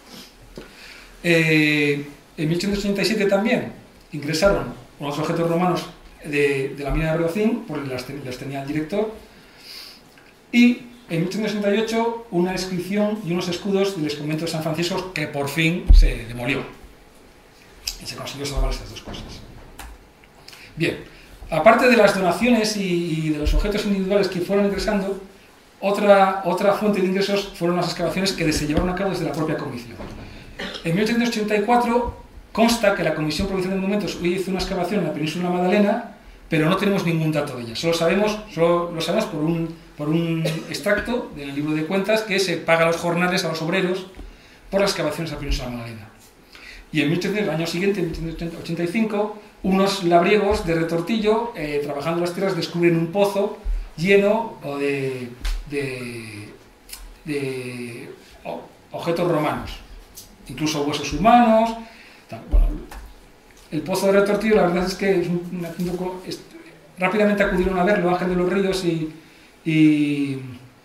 Eh, en mil ochocientos ochenta y siete también ingresaron unos objetos romanos de, de la mina de Riocín, porque las, las tenía el director, y en mil ochocientos sesenta y ocho una inscripción y unos escudos del convento de San Francisco que por fin se demolió y se consiguió salvar estas dos cosas. Bien, aparte de las donaciones y, y de los objetos individuales que fueron ingresando, otra, otra fuente de ingresos fueron las excavaciones que se llevaron a cabo desde la propia comisión. En mil ochocientos ochenta y cuatro consta que la Comisión Provincial de Monumentos hizo una excavación en la península Magdalena, pero no tenemos ningún dato de ella. Solo sabemos, solo lo sabemos por un, por un extracto del libro de cuentas que se paga los jornales a los obreros por las excavaciones a la península Magdalena. Y en mil ochocientos, el año siguiente, en mil ochocientos ochenta y cinco, unos labriegos de Retortillo, eh, trabajando las tierras, descubren un pozo lleno de, de, de objetos romanos, incluso huesos humanos. Bueno, el pozo de Retortillo, la verdad es que es un, un poco, es, rápidamente acudieron a verlo Ángel de los Ríos y, y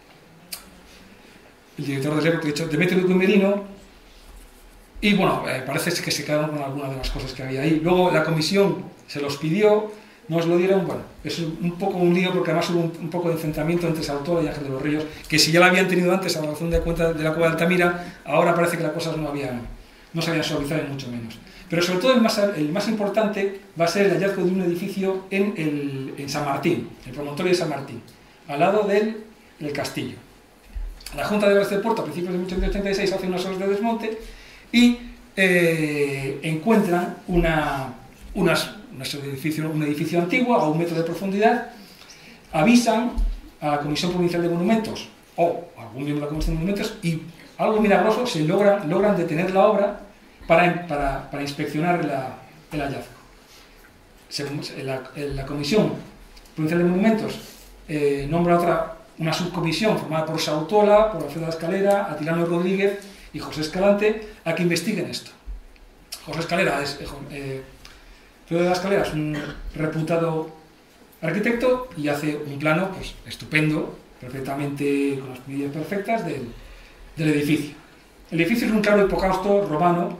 el director de Retortillo, de hecho, Demetrio Dumerino, y bueno, eh, parece que se quedaron con algunas de las cosas que había ahí. Luego la comisión se los pidió, nos lo dieron. Bueno, es un poco un lío porque además hubo un, un poco de enfrentamiento entre esa autora y Ángel de los Ríos, que si ya la habían tenido antes a la razón de cuenta de la cueva de Altamira, ahora parece que las cosas no habían, no se habían suavizado ni mucho menos. Pero sobre todo el más, el más importante va a ser el hallazgo de un edificio en, el, en San Martín, el promontorio de San Martín, al lado del, del castillo. La Junta de Obras del Puerto a principios de mil ochocientos ochenta y seis hace unas obras de desmonte y eh, encuentran una, unas, unas edificio, un edificio antiguo a un metro de profundidad, avisan a la Comisión Provincial de Monumentos o a algún miembro de la Comisión de Monumentos y algo milagroso, se logra, logran detener la obra para, para, para inspeccionar la, el hallazgo. Se, la, la Comisión Provincial de Monumentos eh, nombra otra, una subcomisión formada por Sautola, por Alfredo Escalera, Atilano Rodríguez y José Escalante, a que investiguen esto. José Escalera es, eh, Alfredo Escalera es un reputado arquitecto y hace un plano pues, estupendo, perfectamente con las medidas perfectas del, del edificio. El edificio es un claro hipocausto romano,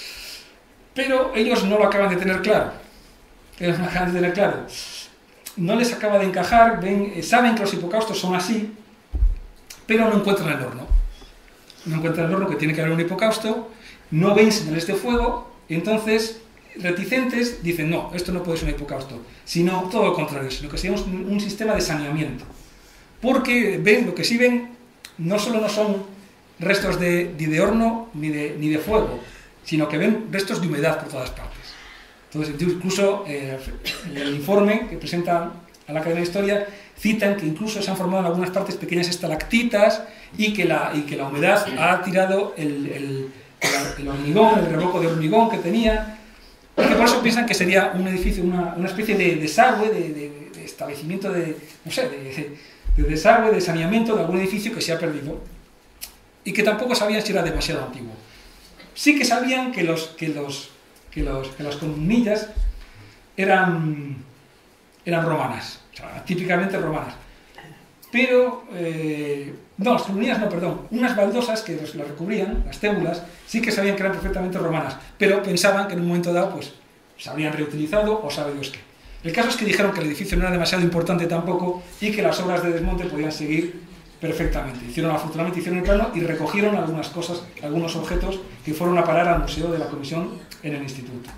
pero ellos no lo acaban de tener claro. Ellos no lo acaban de tener claro. No les acaba de encajar, ven, saben que los hipocaustos son así, pero no encuentran el horno. No encuentran el horno, que tiene que haber un hipocausto, no ven señales de fuego, y entonces, reticentes, dicen, no, esto no puede ser un hipocausto, sino todo lo contrario, sino que sería un, un sistema de saneamiento. Porque ven, lo que sí ven, no solo no son restos de, ni de horno ni de, ni de fuego, sino que ven restos de humedad por todas partes. Entonces, incluso eh, en el informe que presenta a la Academia de Historia citan que incluso se han formado en algunas partes pequeñas estalactitas y que la, y que la humedad ha tirado el, el, el hormigón, el revoco de hormigón que tenía, y que por eso piensan que sería un edificio, una, una especie de desagüe, de, de, de establecimiento de, no sé, de, de desagüe, de saneamiento de algún edificio que se ha perdido y que tampoco sabían si era demasiado antiguo. Sí que sabían que los que los que, los, que las columnillas eran, eran romanas, o sea, típicamente romanas. Pero, eh, no, las columnillas no, perdón, unas baldosas que las recubrían, las tébulas, sí que sabían que eran perfectamente romanas, pero pensaban que en un momento dado pues se habrían reutilizado o sabe Dios qué. El caso es que dijeron que el edificio no era demasiado importante tampoco y que las obras de desmonte podían seguir perfectamente. Hicieron, afortunadamente hicieron el plano y recogieron algunas cosas, algunos objetos que fueron a parar al Museo de la Comisión en el Instituto.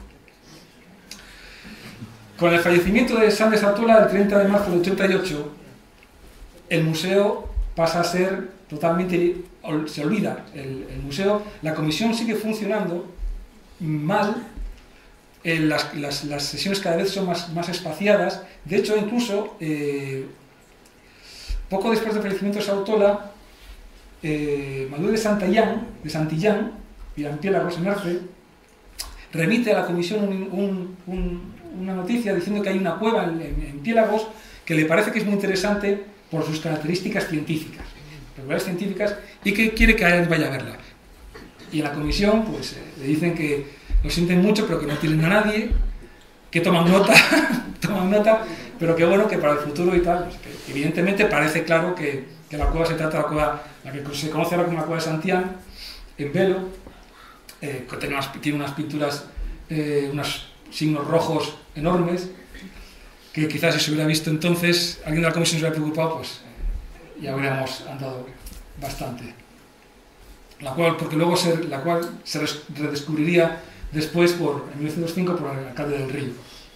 Con el fallecimiento de San de Satola el treinta de marzo del ochenta y ocho, el museo pasa a ser totalmente, se olvida el, el museo, la comisión sigue funcionando, mal, eh, las, las, las sesiones cada vez son más, más espaciadas. De hecho, incluso, eh, poco después del fallecimiento de Saotola, eh, Manuel de Santillán, de Santillán, y Ampiélagos en Arce, remite a la comisión un, un, un, una noticia diciendo que hay una cueva en, en, en Piélagos que le parece que es muy interesante por sus características científicas, regulares científicas, y que quiere que alguien vaya a verla. Y en la comisión pues eh, le dicen que lo sienten mucho, pero que no tienen a nadie, que toman nota, toman nota, pero que bueno, que para el futuro y tal, pues, que evidentemente parece claro que, que la cueva se trata de la cueva, la que se conoce ahora como la cueva de Santián, en Velo, eh, que tiene unas, tiene unas pinturas, eh, unos signos rojos enormes, que quizás si se hubiera visto entonces, alguien de la comisión se hubiera preocupado, pues eh, ya habríamos andado bastante. La cual, porque luego se, la cual se redescubriría después, por, en mil novecientos cinco, por el alcalde del Río.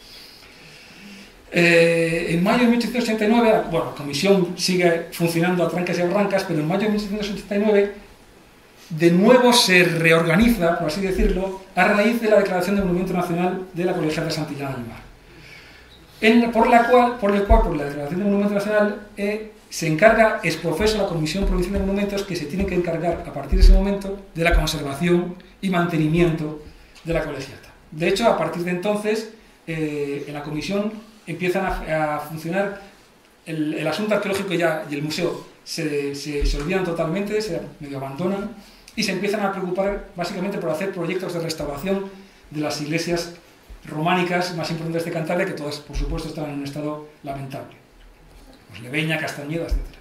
Eh, en mayo de mil ochocientos ochenta y nueve, bueno, la comisión sigue funcionando a trancas y a barrancas, pero en mayo de mil ochocientos ochenta y nueve de nuevo se reorganiza, por así decirlo, a raíz de la declaración de Monumento Nacional de la Colegiata de Santillán del Mar, en, por la cual, por el cual, por la declaración de Monumento Nacional, eh, se encarga ex profeso la Comisión Provincial de Monumentos, que se tiene que encargar a partir de ese momento de la conservación y mantenimiento de la colegiata. De hecho, a partir de entonces, eh, en la comisión empiezan a, a funcionar el, el asunto arqueológico ya, y el museo se, se, se olvidan totalmente, se medio abandonan y se empiezan a preocupar básicamente por hacer proyectos de restauración de las iglesias románicas más importantes de Cantabria, que todas, por supuesto, estaban en un estado lamentable. Pues Leveña, Castañeda, etcétera.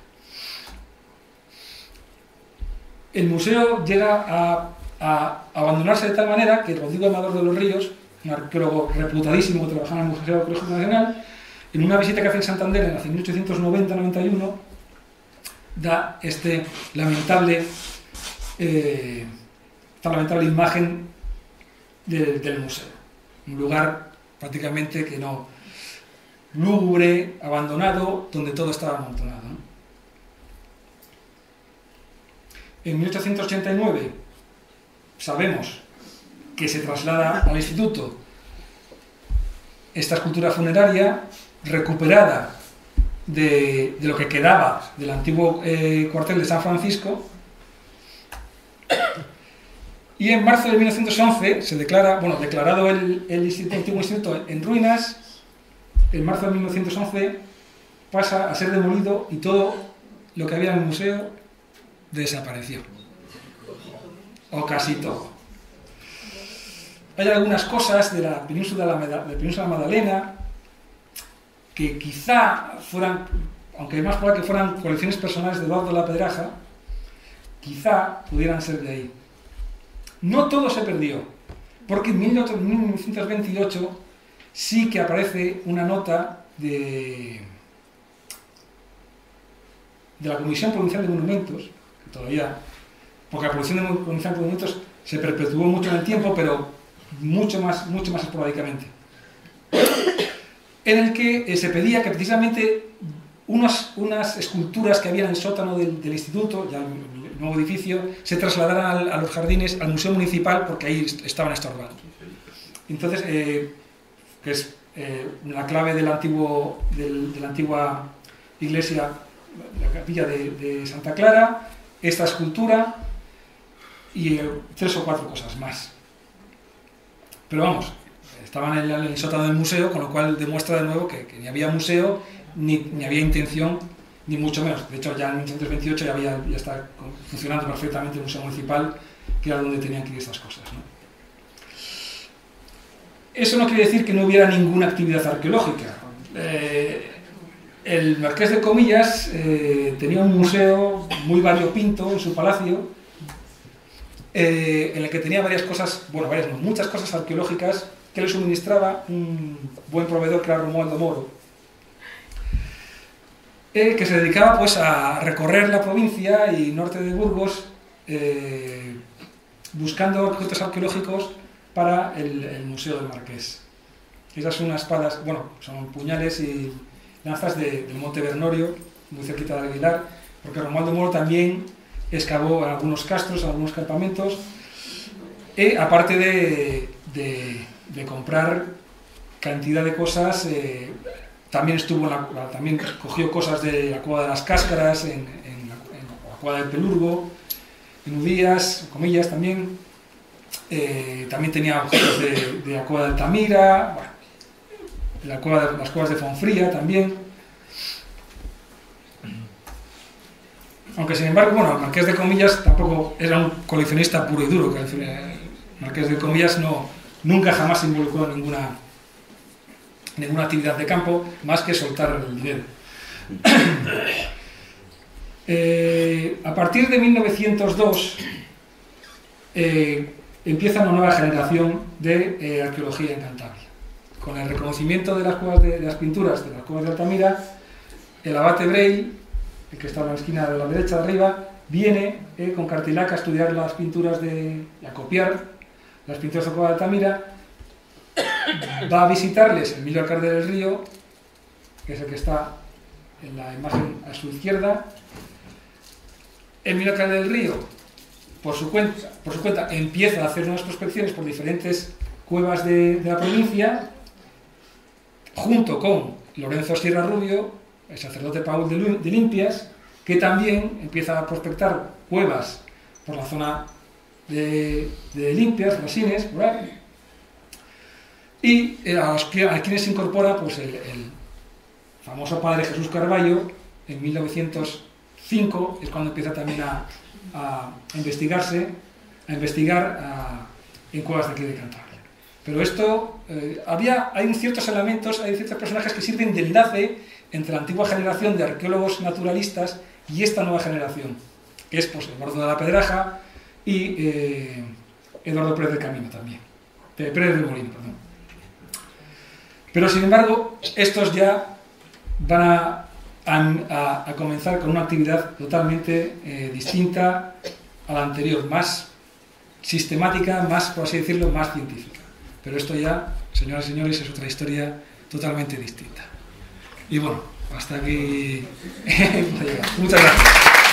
El museo llega a, a abandonarse de tal manera que Rodrigo Amador de los Ríos, un arqueólogo reputadísimo que trabajaba en el Museo Arqueológico Nacional, en una visita que hace en Santander en mil ochocientos noventa noventa y uno, da este lamentable, eh, esta lamentable imagen de, del museo. Un lugar prácticamente que no, lúgubre, abandonado, donde todo estaba amontonado, ¿no? En mil ochocientos ochenta y nueve sabemos que se traslada al instituto esta escultura funeraria recuperada de, de lo que quedaba del antiguo eh, cuartel de San Francisco, y en marzo de mil novecientos once se declara, bueno, declarado el, el, instituto, el antiguo instituto en ruinas, en marzo de mil novecientos once pasa a ser demolido y todo lo que había en el museo desapareció, o casi todo. Hay algunas cosas de la península de la, de la península Magdalena que quizá fueran, aunque es más probable que fueran colecciones personales de Eduardo La Pedraja, quizá pudieran ser de ahí. No todo se perdió, porque en mil novecientos veintiocho sí que aparece una nota de, de la Comisión Provincial de Monumentos, que todavía, porque la Comisión Provincial de Monumentos se perpetuó mucho en el tiempo, pero mucho más, mucho más esporádicamente, en el que eh, se pedía que precisamente unos, unas esculturas que había en el sótano del, del instituto, ya el nuevo edificio, se trasladaran al, a los jardines, al Museo Municipal, porque ahí estaban estorbando. Entonces, eh, que es eh, la clave del antiguo, del, de la antigua iglesia, la capilla de, de Santa Clara, esta escultura y eh, tres o cuatro cosas más. Pero vamos, estaban en el, en el sótano del museo, con lo cual demuestra de nuevo que, que ni había museo, ni, ni había intención, ni mucho menos. De hecho, ya en mil novecientos veintiocho ya, había, ya está funcionando perfectamente el Museo Municipal, que era donde tenían que ir estas cosas, ¿no? Eso no quiere decir que no hubiera ninguna actividad arqueológica. Eh, el Marqués de Comillas eh, tenía un museo muy variopinto en su palacio, eh, en el que tenía varias cosas, bueno, varias, no, muchas cosas arqueológicas que le suministraba un buen proveedor que era Romualdo Moro, eh, que se dedicaba pues a recorrer la provincia y norte de Burgos eh, buscando objetos arqueológicos para el, el Museo del Marqués. Esas son unas espadas, bueno, son puñales y lanzas de, del Monte Bernorio, muy cerquita de Aguilar, porque Romualdo Moro también excavó en algunos castros, en algunos campamentos, y aparte de de, de comprar cantidad de cosas. Eh, también estuvo en la, también cogió cosas de la cueva de las Cáscaras, en, en, la, en la cueva del Pelurgo, en Udías, comillas también. Eh, también tenía objetos de, de la cueva de Altamira, bueno, de la cueva de, las cuevas de Fonfría también. Aunque sin embargo, bueno, el Marqués de Comillas tampoco era un coleccionista puro y duro, que el Marqués de Comillas no, nunca jamás se involucró en ninguna, ninguna actividad de campo, más que soltar el dinero. eh, a partir de mil novecientos dos eh, empieza una nueva generación de eh, arqueología en Cantabria. Con el reconocimiento de las cuevas de, de las pinturas de las cuevas de Altamira, el abate Breil, el que está en la esquina de la derecha de arriba, viene eh, con Cartilac a estudiar las pinturas de, y a copiar las pinturas de la cueva de Altamira. Va a visitarles Emilio Alcalde del Río, que es el que está en la imagen a su izquierda. Emilio Alcalde del Río, por su cuenta, por su cuenta empieza a hacer unas prospecciones por diferentes cuevas de, de la provincia, junto con Lorenzo Sierra Rubio, el sacerdote Paul de Limpias, que también empieza a prospectar cuevas por la zona de, de Limpias, Resines, por ahí. Y a, los, a quienes se incorpora pues el, el famoso padre Jesús Carballo. En mil novecientos cinco es cuando empieza también a, a investigarse, a investigar a, en cuevas de aquí de Cantabria. Pero esto, eh, había, hay ciertos elementos, hay ciertos personajes que sirven de enlace entre la antigua generación de arqueólogos naturalistas y esta nueva generación, que es pues, Eduardo de la Pedraja y eh, Eduardo Pérez del Camino también, eh, Pérez del Molino, perdón. Pero sin embargo, estos ya van a, a, a comenzar con una actividad totalmente eh, distinta a la anterior, más sistemática, más, por así decirlo, más científica. Pero esto ya, señoras y señores, es otra historia totalmente distinta. Y bueno, hasta aquí. Muchas gracias.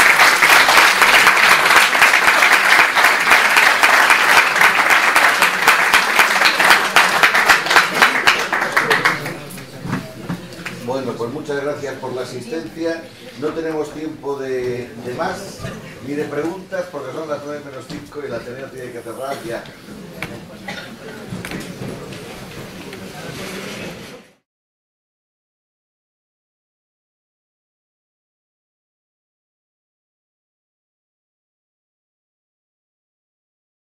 Bueno, pues muchas gracias por la asistencia. No tenemos tiempo de, de más, ni de preguntas, porque son las nueve menos cinco y el Ateneo tiene que cerrar ya.